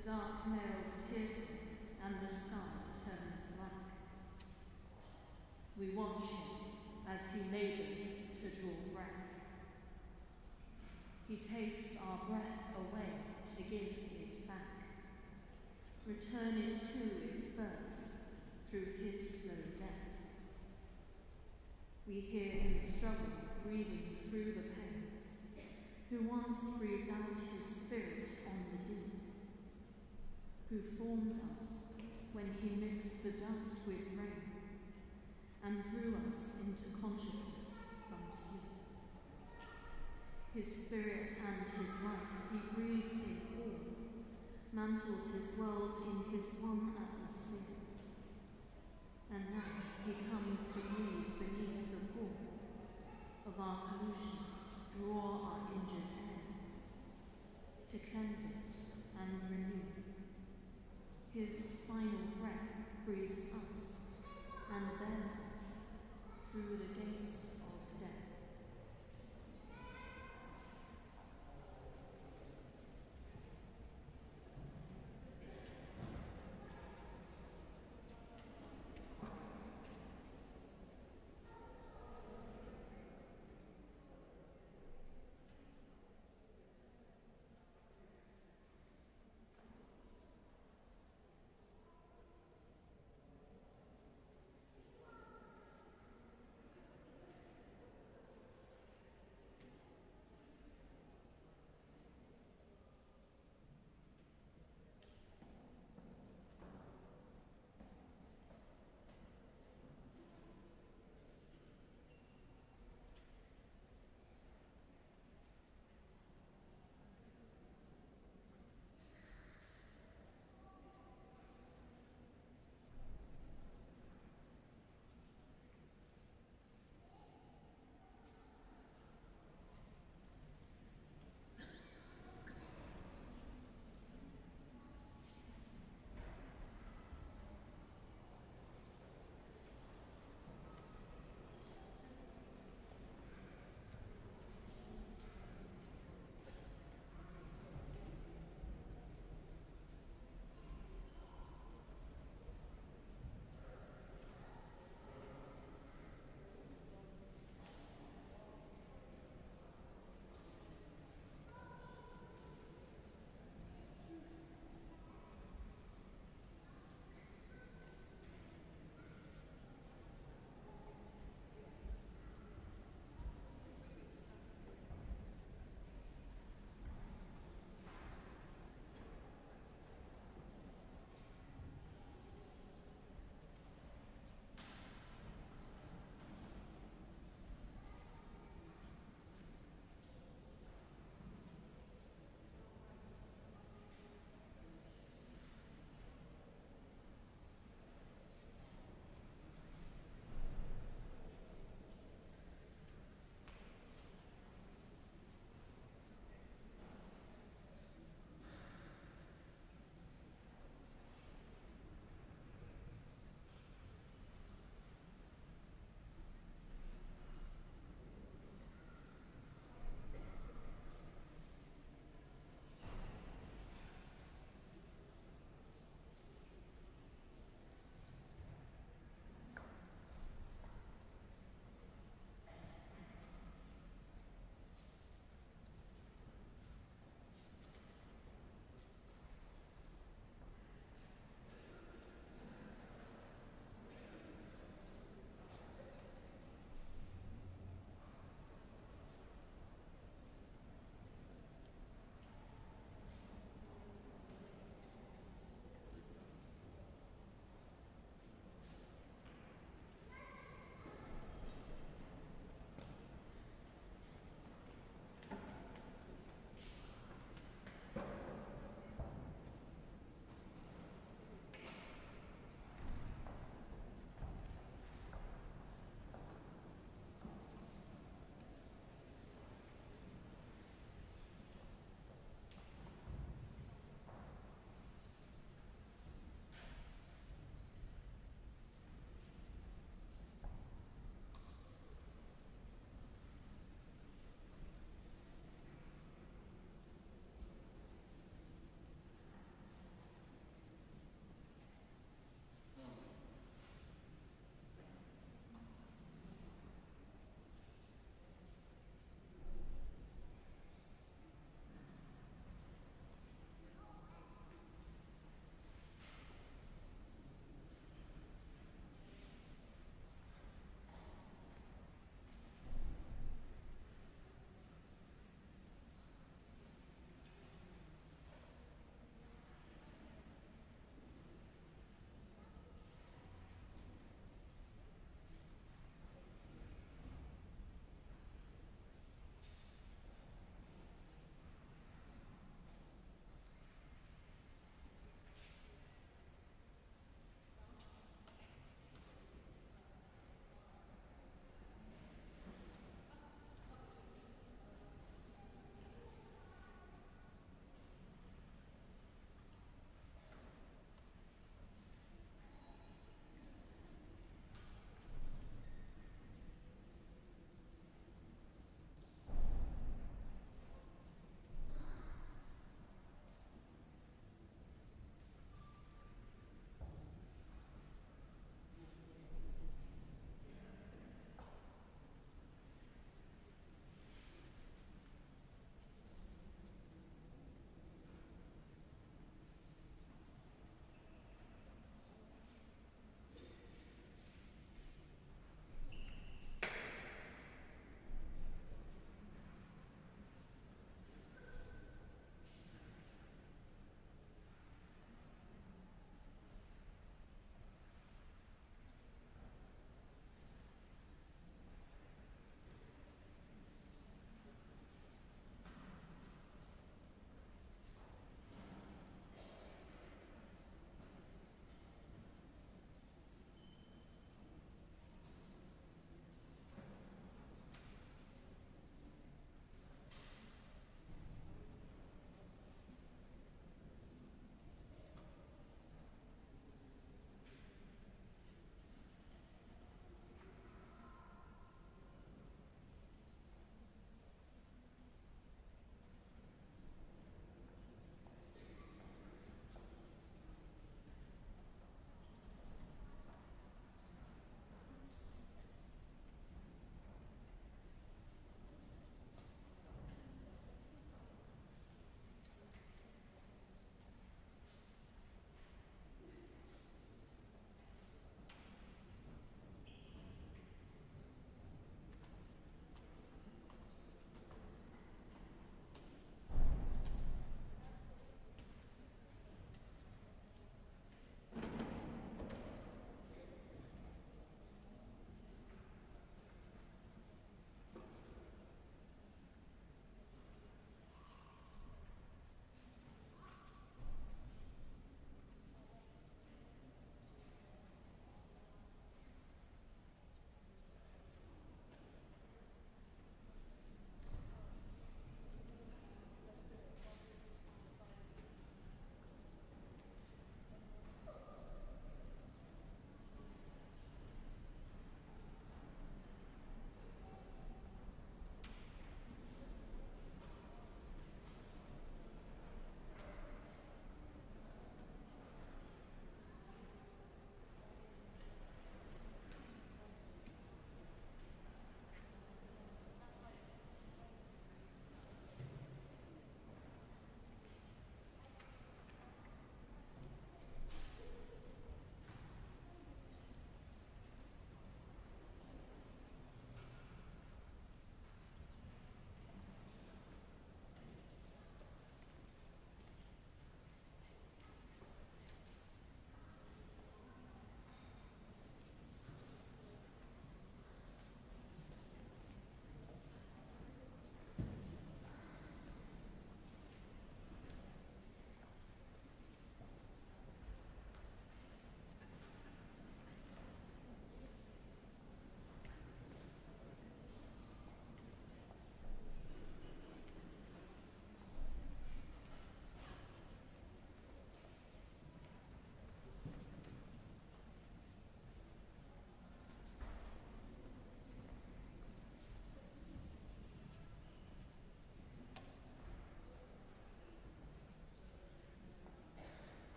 D: the dark nails piercing and the sky turns black. We watch him as he labours to draw breath. He takes our breath away to give it back, return it to its birth through his slow death. We hear him struggle, breathing through the pain, who once breathed out his spirit on the deep, who formed us when he mixed the dust with rain and drew us into consciousness from sleep. His spirit and his life he breathes in all, mantles his world in his one atmosphere. And now he comes to breathe beneath the pall of our pollutions, draw our injured air, to cleanse it and renew. His final breath breathes us and bears us through the gates of death.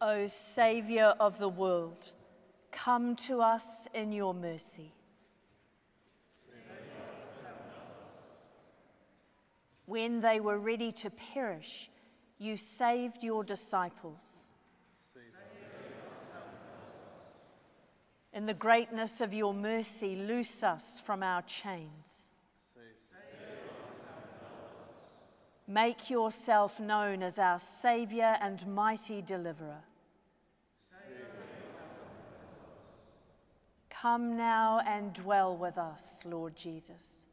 B: O Saviour of the world, come to us in your mercy. When they were ready to perish, you saved your disciples. In the greatness of your mercy, loose us from our chains. Make yourself known as our Saviour and mighty deliverer. Come now and dwell with us, Lord Jesus.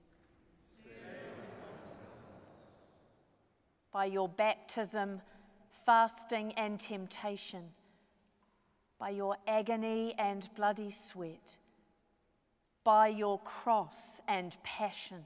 B: By your baptism, fasting and temptation, by your agony and bloody sweat, by your cross and passion,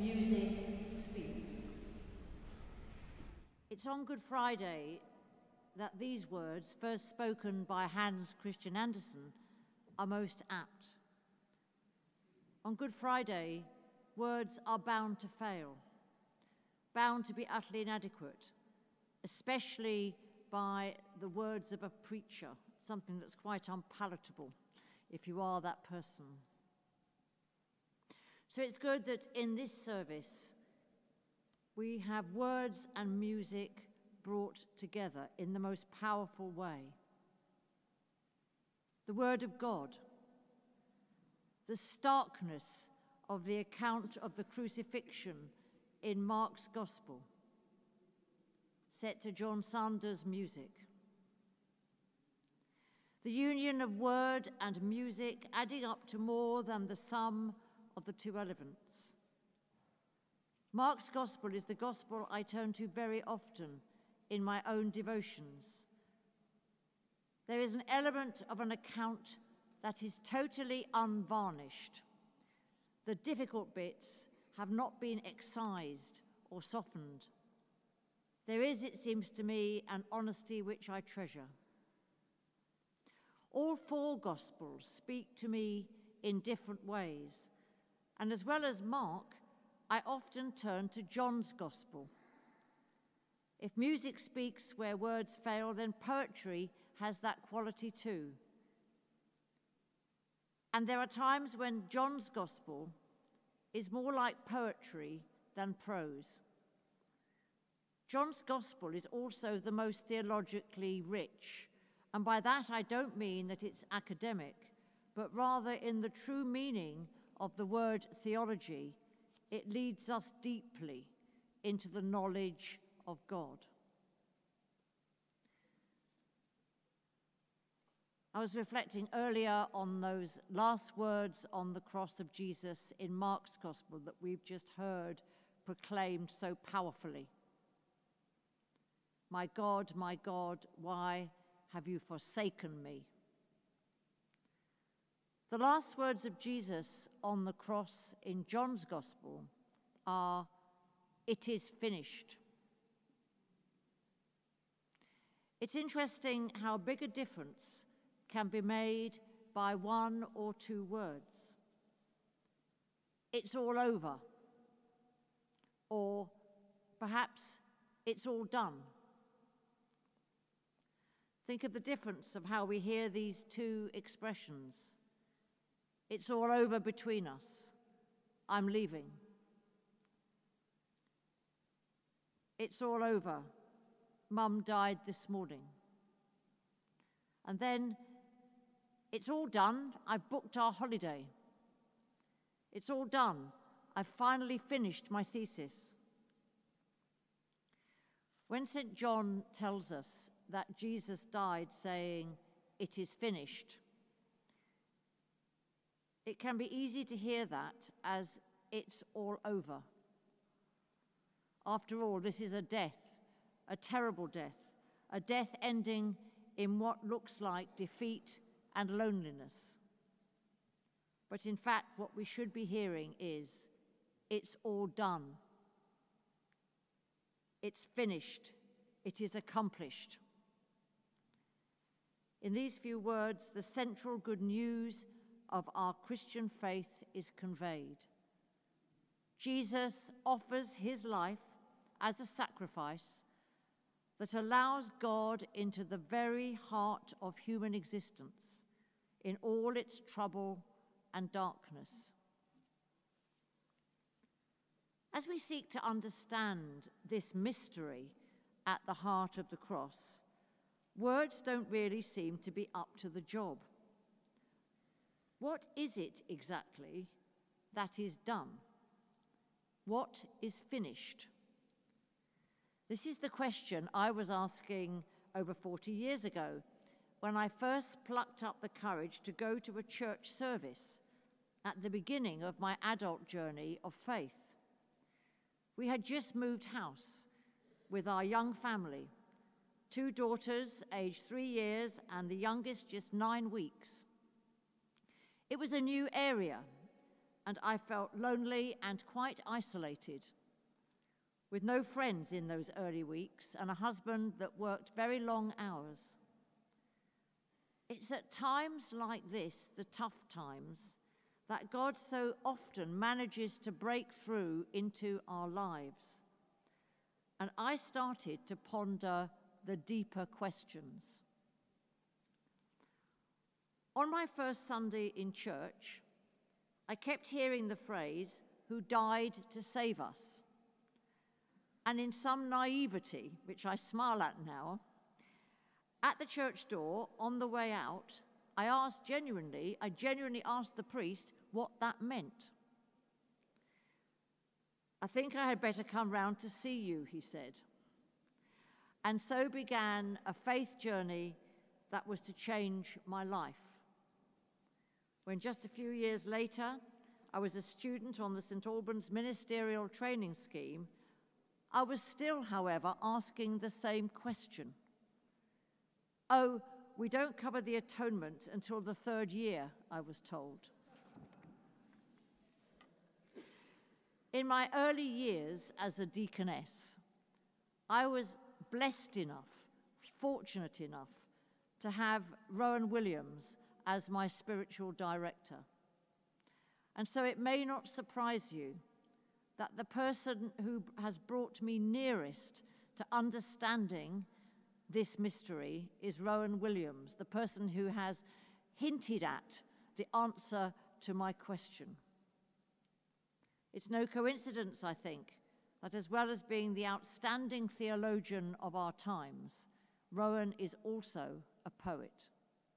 A: music speaks. It's on Good Friday that these words, first spoken by Hans Christian Andersen, are most apt. On Good Friday, words are bound to fail, bound to be utterly inadequate, especially by the words of a preacher, something that's quite unpalatable if you are that person. So it's good that in this service, we have words and music brought together in the most powerful way. The Word of God, the starkness of the account of the crucifixion in Mark's Gospel, set to John Sanders' music. The union of word and music adding up to more than the sum of the two elements. Mark's Gospel is the Gospel I turn to very often in my own devotions. There is an element of an account that is totally unvarnished. The difficult bits have not been excised or softened. There is, it seems to me, an honesty which I treasure. All four Gospels speak to me in different ways, and as well as Mark, I often turn to John's Gospel. If music speaks where words fail, then poetry has that quality too. And there are times when John's Gospel is more like poetry than prose. John's Gospel is also the most theologically rich, and by that I don't mean that it's academic, but rather in the true meaning of the word theology, it leads us deeply into the knowledge of God. I was reflecting earlier on those last words on the cross of Jesus in Mark's Gospel that we've just heard proclaimed so powerfully. My God, why have you forsaken me? The last words of Jesus on the cross in John's Gospel are, "It is finished." It's interesting how big a difference can be made by one or two words. It's all over, or perhaps it's all done. Think of the difference of how we hear these two expressions. It's all over between us. I'm leaving. It's all over. Mum died this morning. And then, it's all done. I've booked our holiday. It's all done. I've finally finished my thesis. When St. John tells us that Jesus died saying, "It is finished," it can be easy to hear that as it's all over. After all, this is a death, a terrible death, a death ending in what looks like defeat and loneliness. But in fact, what we should be hearing is, it's all done. It's finished. It is accomplished. In these few words, the central good news of our Christian faith is conveyed. Jesus offers his life as a sacrifice that allows God into the very heart of human existence in all its trouble and darkness. As we seek to understand this mystery at the heart of the cross, words don't really seem to be up to the job. What is it exactly that is done? What is finished? This is the question I was asking over 40 years ago when I first plucked up the courage to go to a church service at the beginning of my adult journey of faith. We had just moved house with our young family, 2 daughters aged 3 years and the youngest just 9 weeks. It was a new area, and I felt lonely and quite isolated, with no friends in those early weeks and a husband that worked very long hours. It's at times like this, the tough times, that God so often manages to break through into our lives. And I started to ponder the deeper questions. On my first Sunday in church, I kept hearing the phrase, "who died to save us." And in some naivety, which I smile at now, at the church door, on the way out, I genuinely asked the priest what that meant. "I think I had better come round to see you," he said. And so began a faith journey that was to change my life. When just a few years later, I was a student on the St. Albans Ministerial Training Scheme, I was still, however, asking the same question. "Oh, we don't cover the atonement until the 3rd year," I was told. In my early years as a deaconess, I was blessed enough, fortunate enough, to have Rowan Williams as my spiritual director. And so it may not surprise you that the person who has brought me nearest to understanding this mystery is Rowan Williams, the person who has hinted at the answer to my question. It's no coincidence, I think, that as well as being the outstanding theologian of our times, Rowan is also a poet.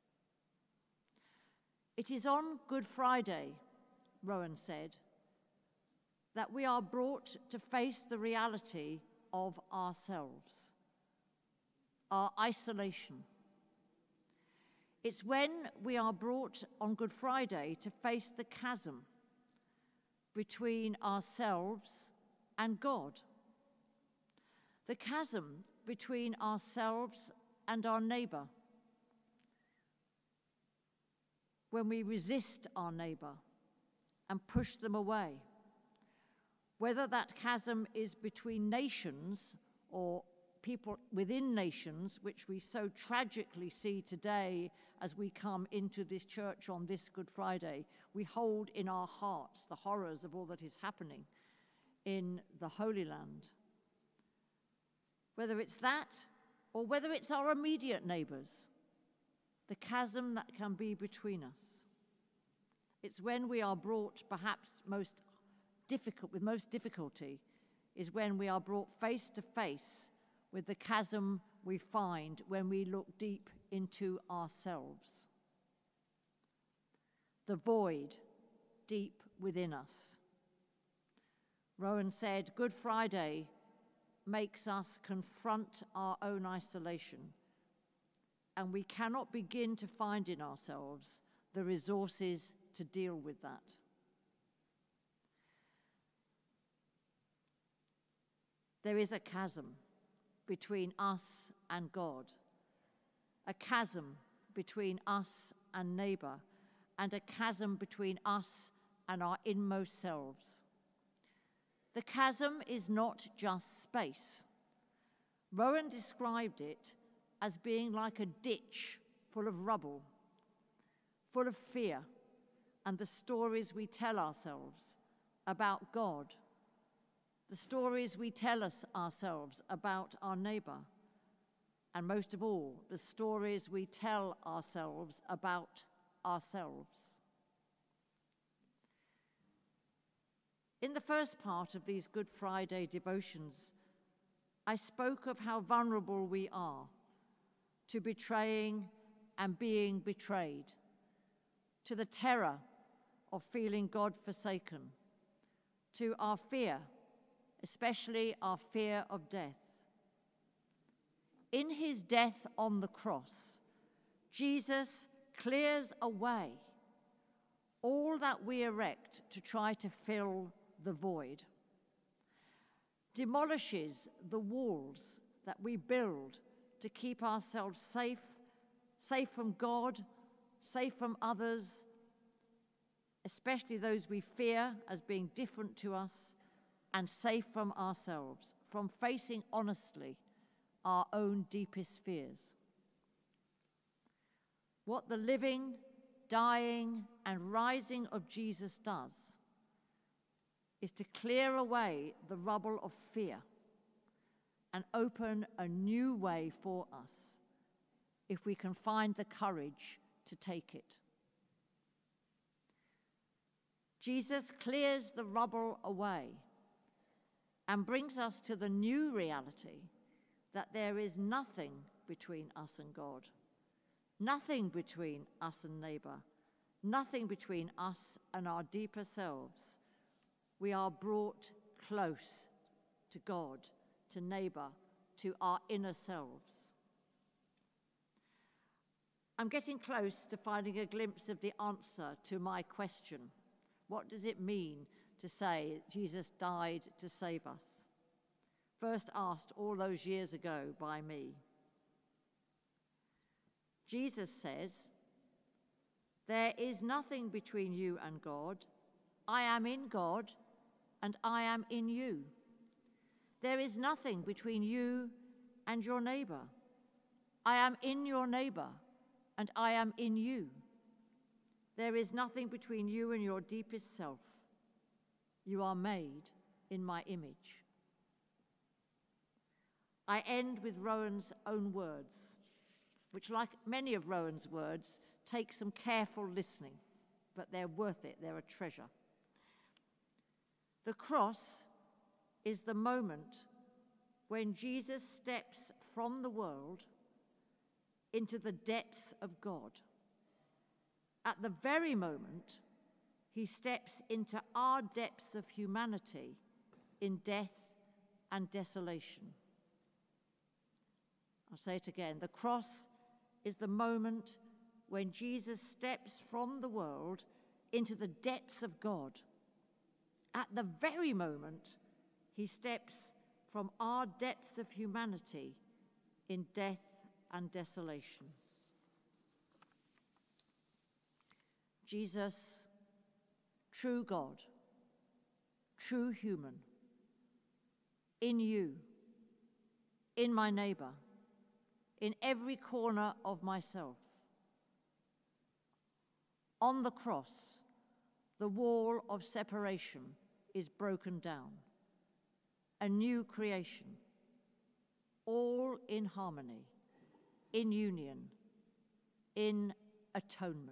A: "It is on Good Friday," Rowan said, "that we are brought to face the reality of ourselves, our isolation. It's when we are brought on Good Friday to face the chasm between ourselves and God, the chasm between ourselves and our neighbor, when we resist our neighbor and push them away, whether that chasm is between nations or people within nations, which we so tragically see today as we come into this church on this Good Friday. We hold in our hearts the horrors of all that is happening in the Holy Land. Whether it's that or whether it's our immediate neighbors, the chasm that can be between us. It's when we are brought perhaps with most difficulty is when we are brought face to face with the chasm we find when we look deep into ourselves. The void deep within us. Rowan said, Good Friday makes us confront our own isolation, and we cannot begin to find in ourselves the resources to deal with that. There is a chasm between us and God, a chasm between us and neighbor, and a chasm between us and our inmost selves. The chasm is not just space. Rowan described it as being like a ditch full of rubble, full of fear, and the stories we tell ourselves about God, the stories we tell ourselves about our neighbor, and most of all, the stories we tell ourselves about ourselves. In the first part of these Good Friday devotions, I spoke of how vulnerable we are to betraying and being betrayed, to the terror of feeling God forsaken, to our fear, especially our fear of death. In his death on the cross, Jesus clears away all that we erect to try to fill the void, demolishes the walls that we build to keep ourselves safe from God, safe from others, especially those we fear as being different to us and safe from ourselves, from facing honestly our own deepest fears. What the living, dying, and rising of Jesus does is to clear away the rubble of fear and open a new way for us if we can find the courage to take it. Jesus clears the rubble away and brings us to the new reality that there is nothing between us and God, nothing between us and neighbor, nothing between us and our deeper selves. We are brought close to God, to neighbor, to our inner selves. I'm getting close to finding a glimpse of the answer to my question. What does it mean to say Jesus died to save us? First asked all those years ago by me. Jesus says, "There is nothing between you and God. I am in God, and I am in you. There is nothing between you and your neighbor. I am in your neighbor, and I am in you. There is nothing between you and your deepest self. You are made in my image." I end with Rowan's own words, which, like many of Rowan's words, take some careful listening, but they're worth it. They're a treasure. The cross is the moment when Jesus steps from the world into the depths of God. At the very moment, he steps into our depths of humanity in death and desolation. I'll say it again. The cross is the moment when Jesus steps from the world into the depths of God. At the very moment, he steps from our depths of humanity in death and desolation. Jesus, true God, true human, in you, in my neighbor, in every corner of myself. On the cross, the wall of separation is broken down. A new creation, all in harmony, in union, in atonement.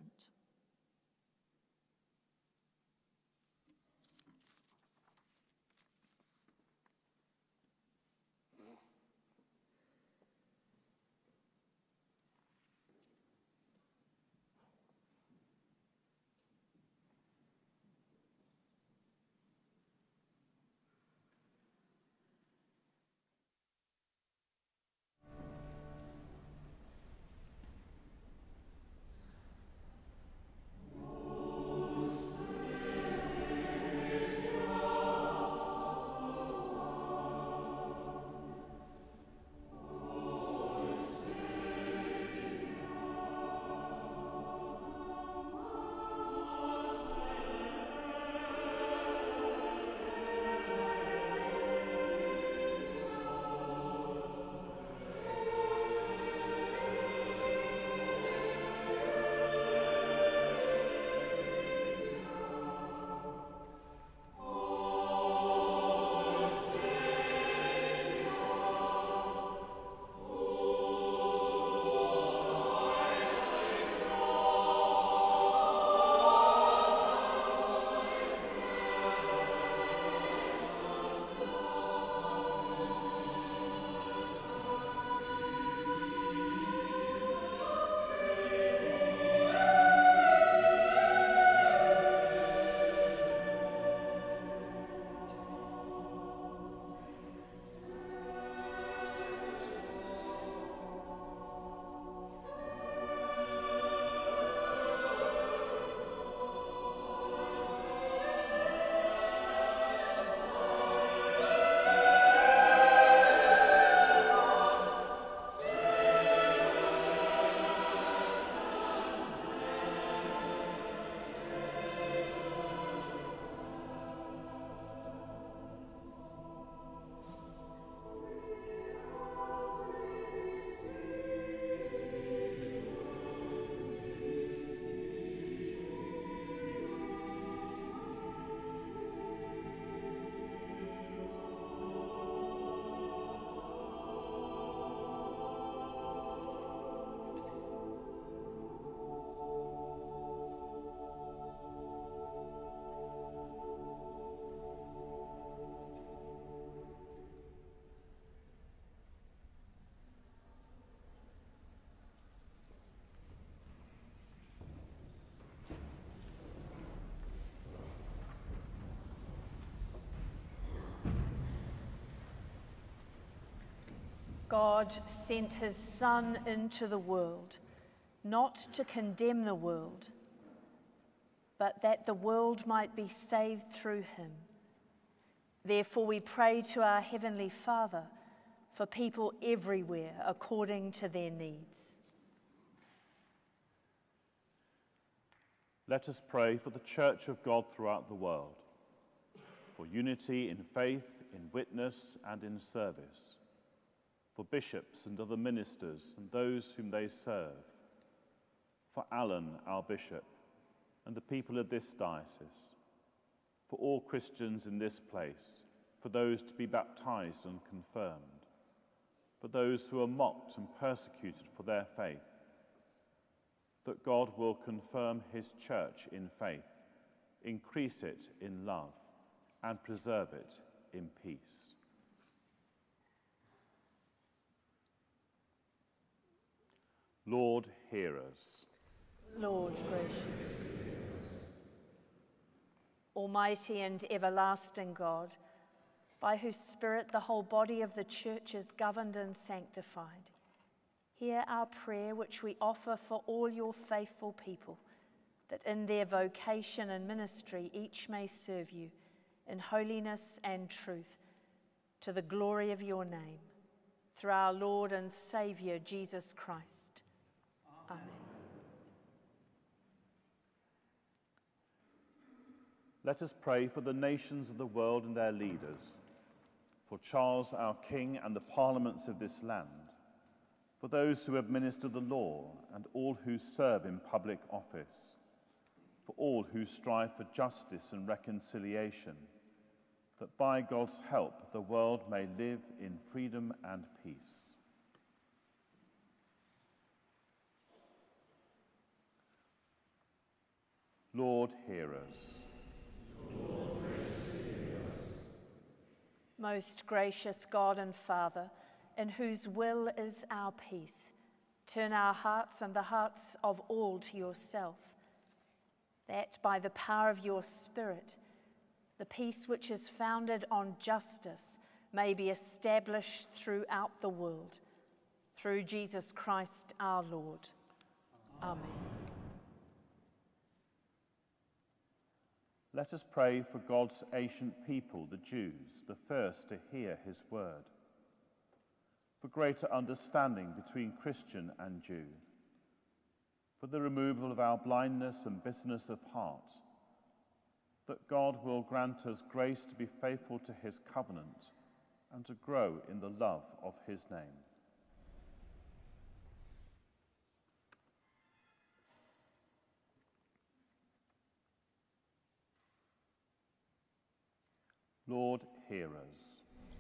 B: God sent his Son into the world, not to condemn the world, but that the world might be saved through him. Therefore we pray to our Heavenly Father for people everywhere according to their needs.
C: Let us pray for the Church of God throughout the world, for unity in faith, in witness, and in service, for bishops and other ministers and those whom they serve, for Alan, our bishop, and the people of this diocese, for all Christians in this place, for those to be baptized and confirmed, for those who are mocked and persecuted for their faith, that God will confirm his church in faith, increase it in love, and preserve it in peace. Lord, hear us.
B: Lord, gracious. Almighty and everlasting God, by whose Spirit the whole body of the Church is governed and sanctified, hear our prayer which we offer for all your faithful people, that in their vocation and ministry each may serve you in holiness and truth, to the glory of your name, through our Lord and Saviour, Jesus Christ. Amen.
C: Let us pray for the nations of the world and their leaders, for Charles our King and the parliaments of this land, for those who administer the law and all who serve in public office, for all who strive for justice and reconciliation, that by God's help the world may live in freedom and peace. Lord, hear us.
B: Most gracious God and Father, in whose will is our peace, turn our hearts and the hearts of all to yourself, that by the power of your Spirit, the peace which is founded on justice may be established throughout the world, through Jesus Christ our Lord. Amen.
C: Let us pray for God's ancient people, the Jews, the first to hear his word, for greater understanding between Christian and Jew, for the removal of our blindness and bitterness of heart, that God will grant us grace to be faithful to his covenant and to grow in the love of his name. Lord, hear us.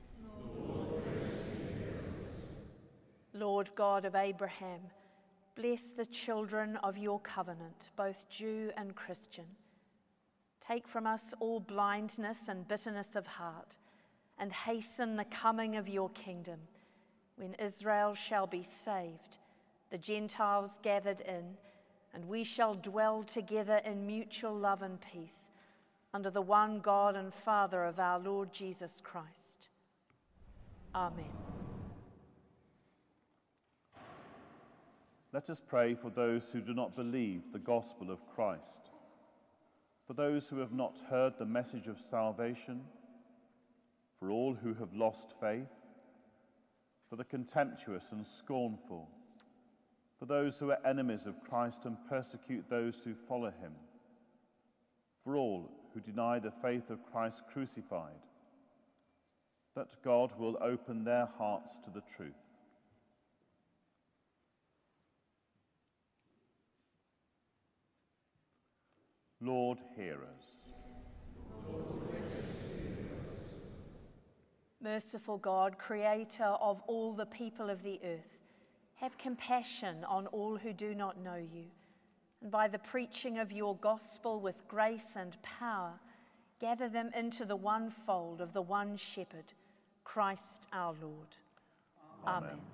B: Lord God of Abraham, bless the children of your covenant, both Jew and Christian. Take from us all blindness and bitterness of heart, and hasten the coming of your kingdom, when Israel shall be saved, the Gentiles gathered in, and we shall dwell together in mutual love and peace, under the one God and Father of our Lord Jesus Christ. Amen.
C: Let us pray for those who do not believe the gospel of Christ, for those who have not heard the message of salvation, for all who have lost faith, for the contemptuous and scornful, for those who are enemies of Christ and persecute those who follow him, for all who deny the faith of Christ crucified, that God will open their hearts to the truth. Lord, hear us.
B: Merciful God, creator of all the people of the earth, have compassion on all who do not know you, and by the preaching of your gospel with grace and power, gather them into the one fold of the one shepherd, Christ our Lord. Amen. Amen.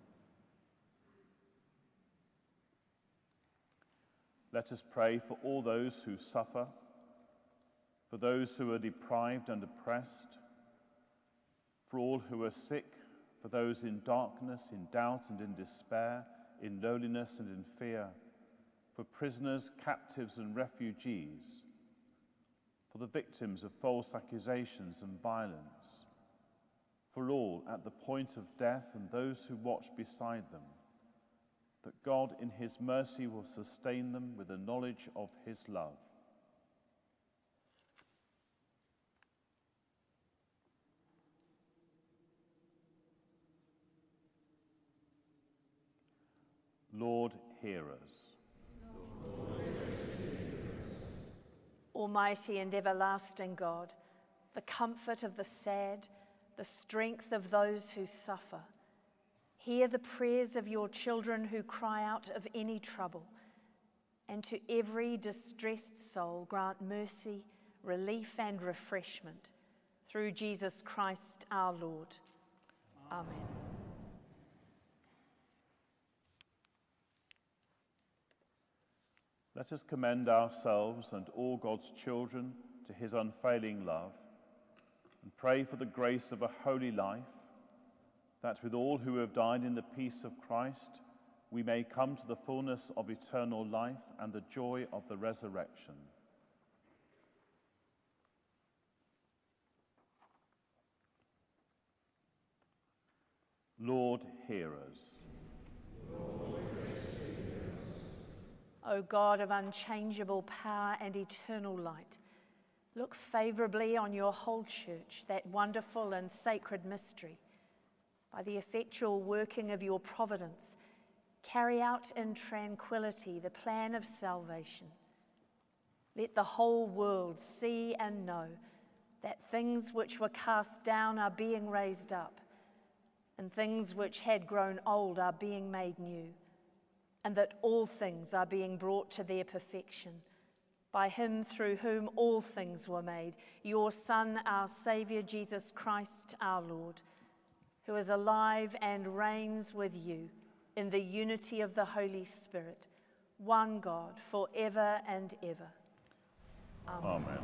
C: Let us pray for all those who suffer, for those who are deprived and oppressed, for all who are sick, for those in darkness, in doubt and in despair, in loneliness and in fear, for prisoners, captives and refugees, for the victims of false accusations and violence, for all at the point of death and those who watch beside them, that God in his mercy will sustain them with the knowledge of his love. Lord, hear us.
B: Almighty and everlasting God, the comfort of the sad, the strength of those who suffer, hear the prayers of your children who cry out of any trouble, and to every distressed soul grant mercy, relief and refreshment, through Jesus Christ our Lord. Amen.
C: Let us commend ourselves and all God's children to his unfailing love, and pray for the grace of a holy life, that with all who have died in the peace of Christ, we may come to the fullness of eternal life and the joy of the resurrection. Lord, hear us.
B: O God of unchangeable power and eternal light, look favourably on your whole church, that wonderful and sacred mystery. By the effectual working of your providence, carry out in tranquility the plan of salvation. Let the whole world see and know that things which were cast down are being raised up, and things which had grown old are being made new, and that all things are being brought to their perfection, by him through whom all things were made, your Son, our Saviour, Jesus Christ, our Lord, who is alive and reigns with you in the unity of the Holy Spirit, one God, for ever and ever. Amen.
C: Amen.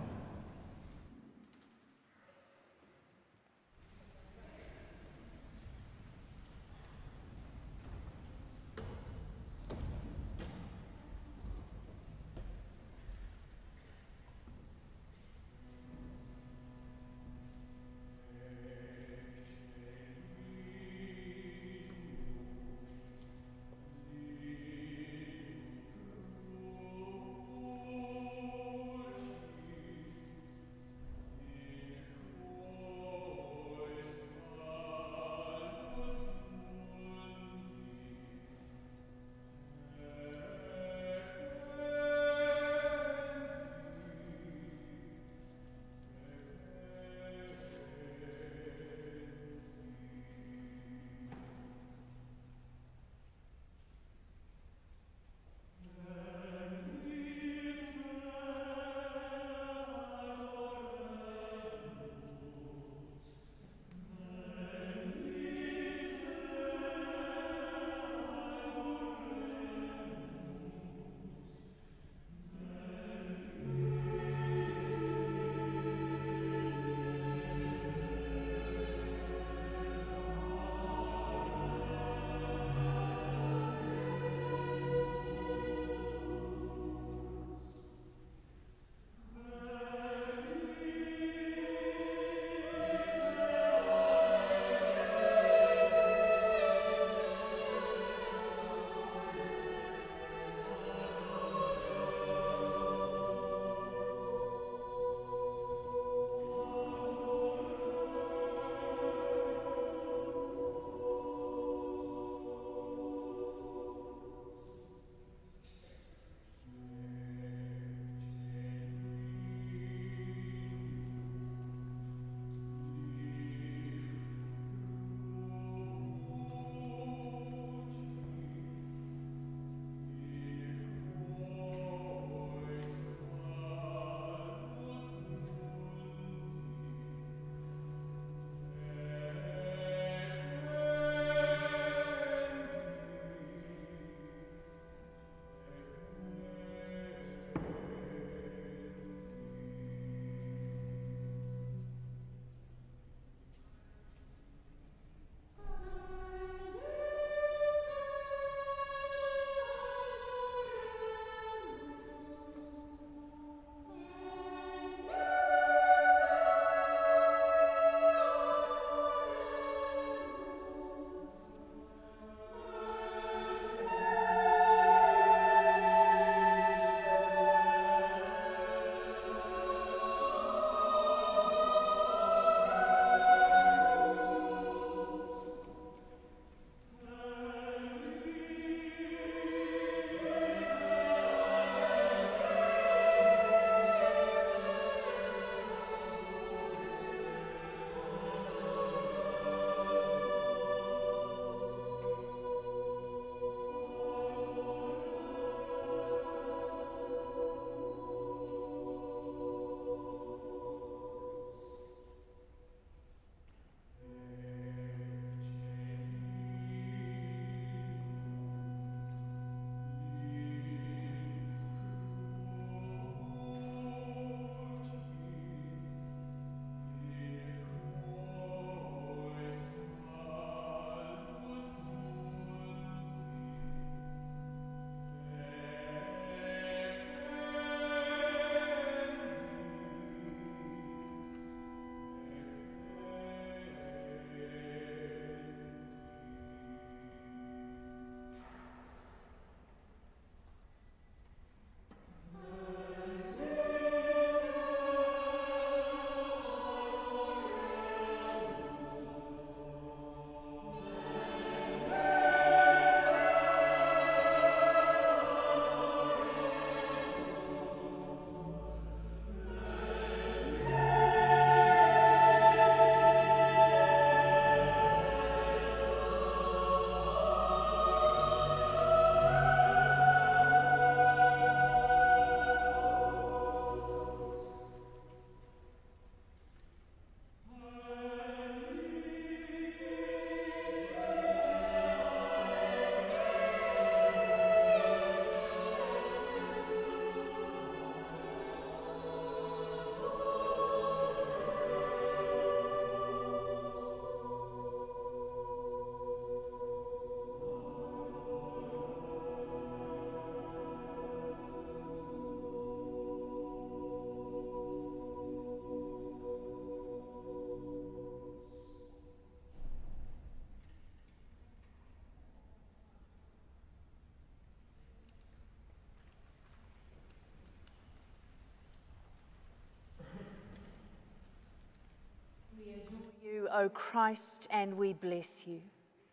B: We adore you, O Christ, and we bless you.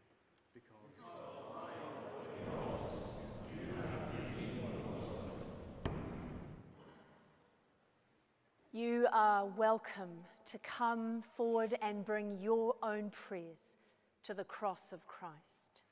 B: You are welcome to come forward and bring your own prayers to the cross of Christ.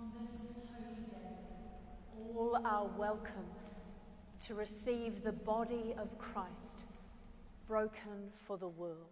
B: On this holy day, all are welcome to receive the body of Christ, broken for the world.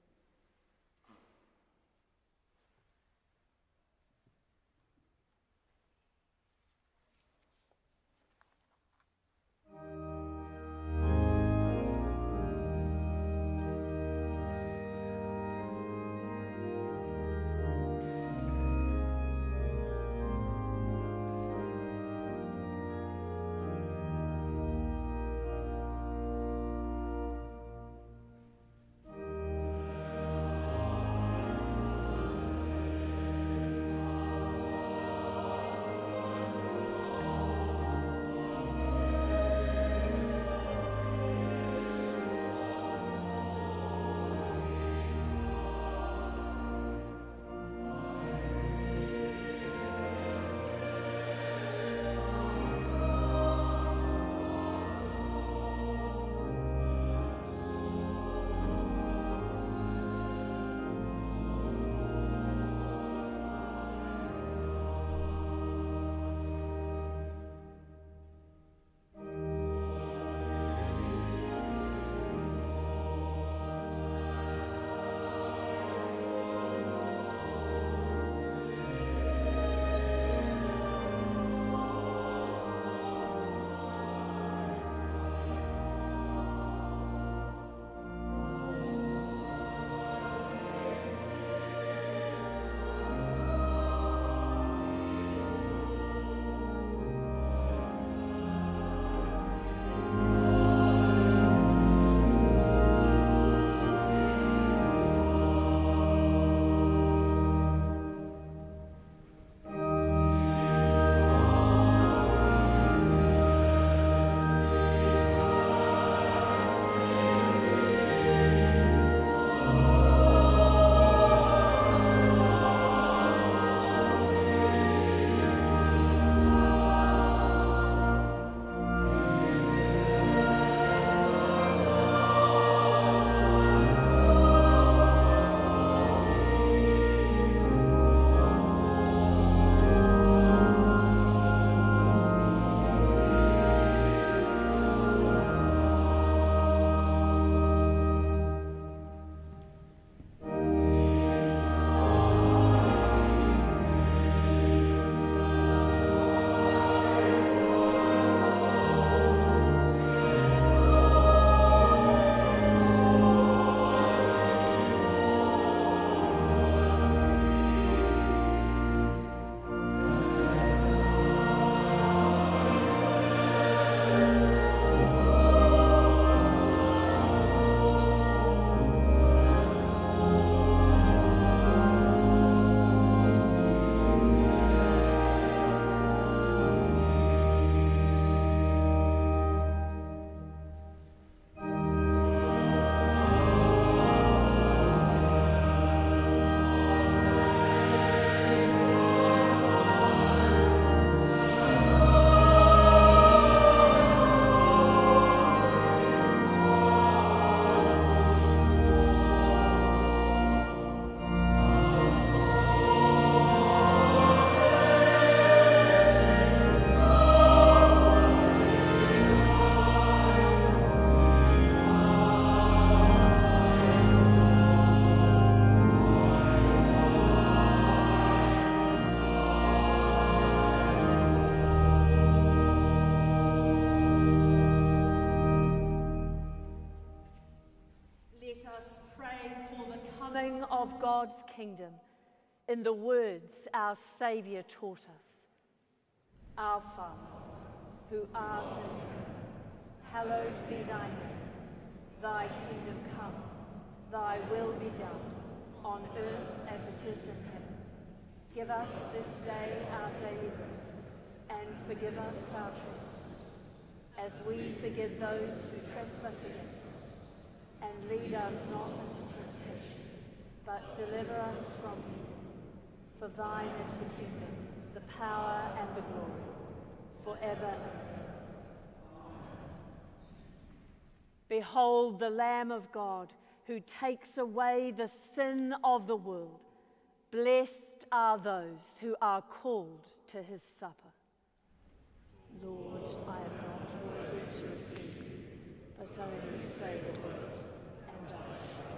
B: Of God's kingdom in the words our Saviour taught us. Our Father, who art in heaven, hallowed be thy name. Thy kingdom come, thy will be done, on earth as it is in heaven. Give us this day our daily bread, and forgive us our trespasses, as we forgive those who trespass against us. And lead us not into temptation, but deliver us from evil. For thine is the kingdom, the power, and the glory, forever and ever. Behold the Lamb of God, who takes away the sin of the world. Blessed are those who are called to his supper. Lord, I am not worthy to receive you, but only say the word, and I shall.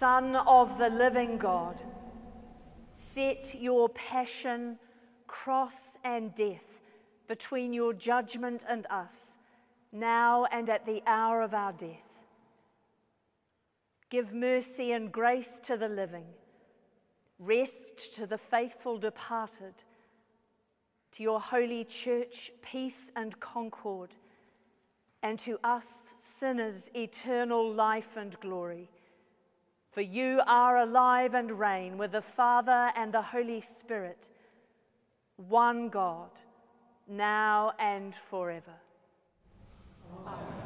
B: Son of the living God, set your passion, cross, and death between your judgment and us, now and at the hour of our death. Give mercy and grace to the living, rest to the faithful departed, to your holy church, peace and concord, and to us sinners, eternal life and glory. For you are alive and reign with the Father and the Holy Spirit, one God, now and forever.
D: Amen.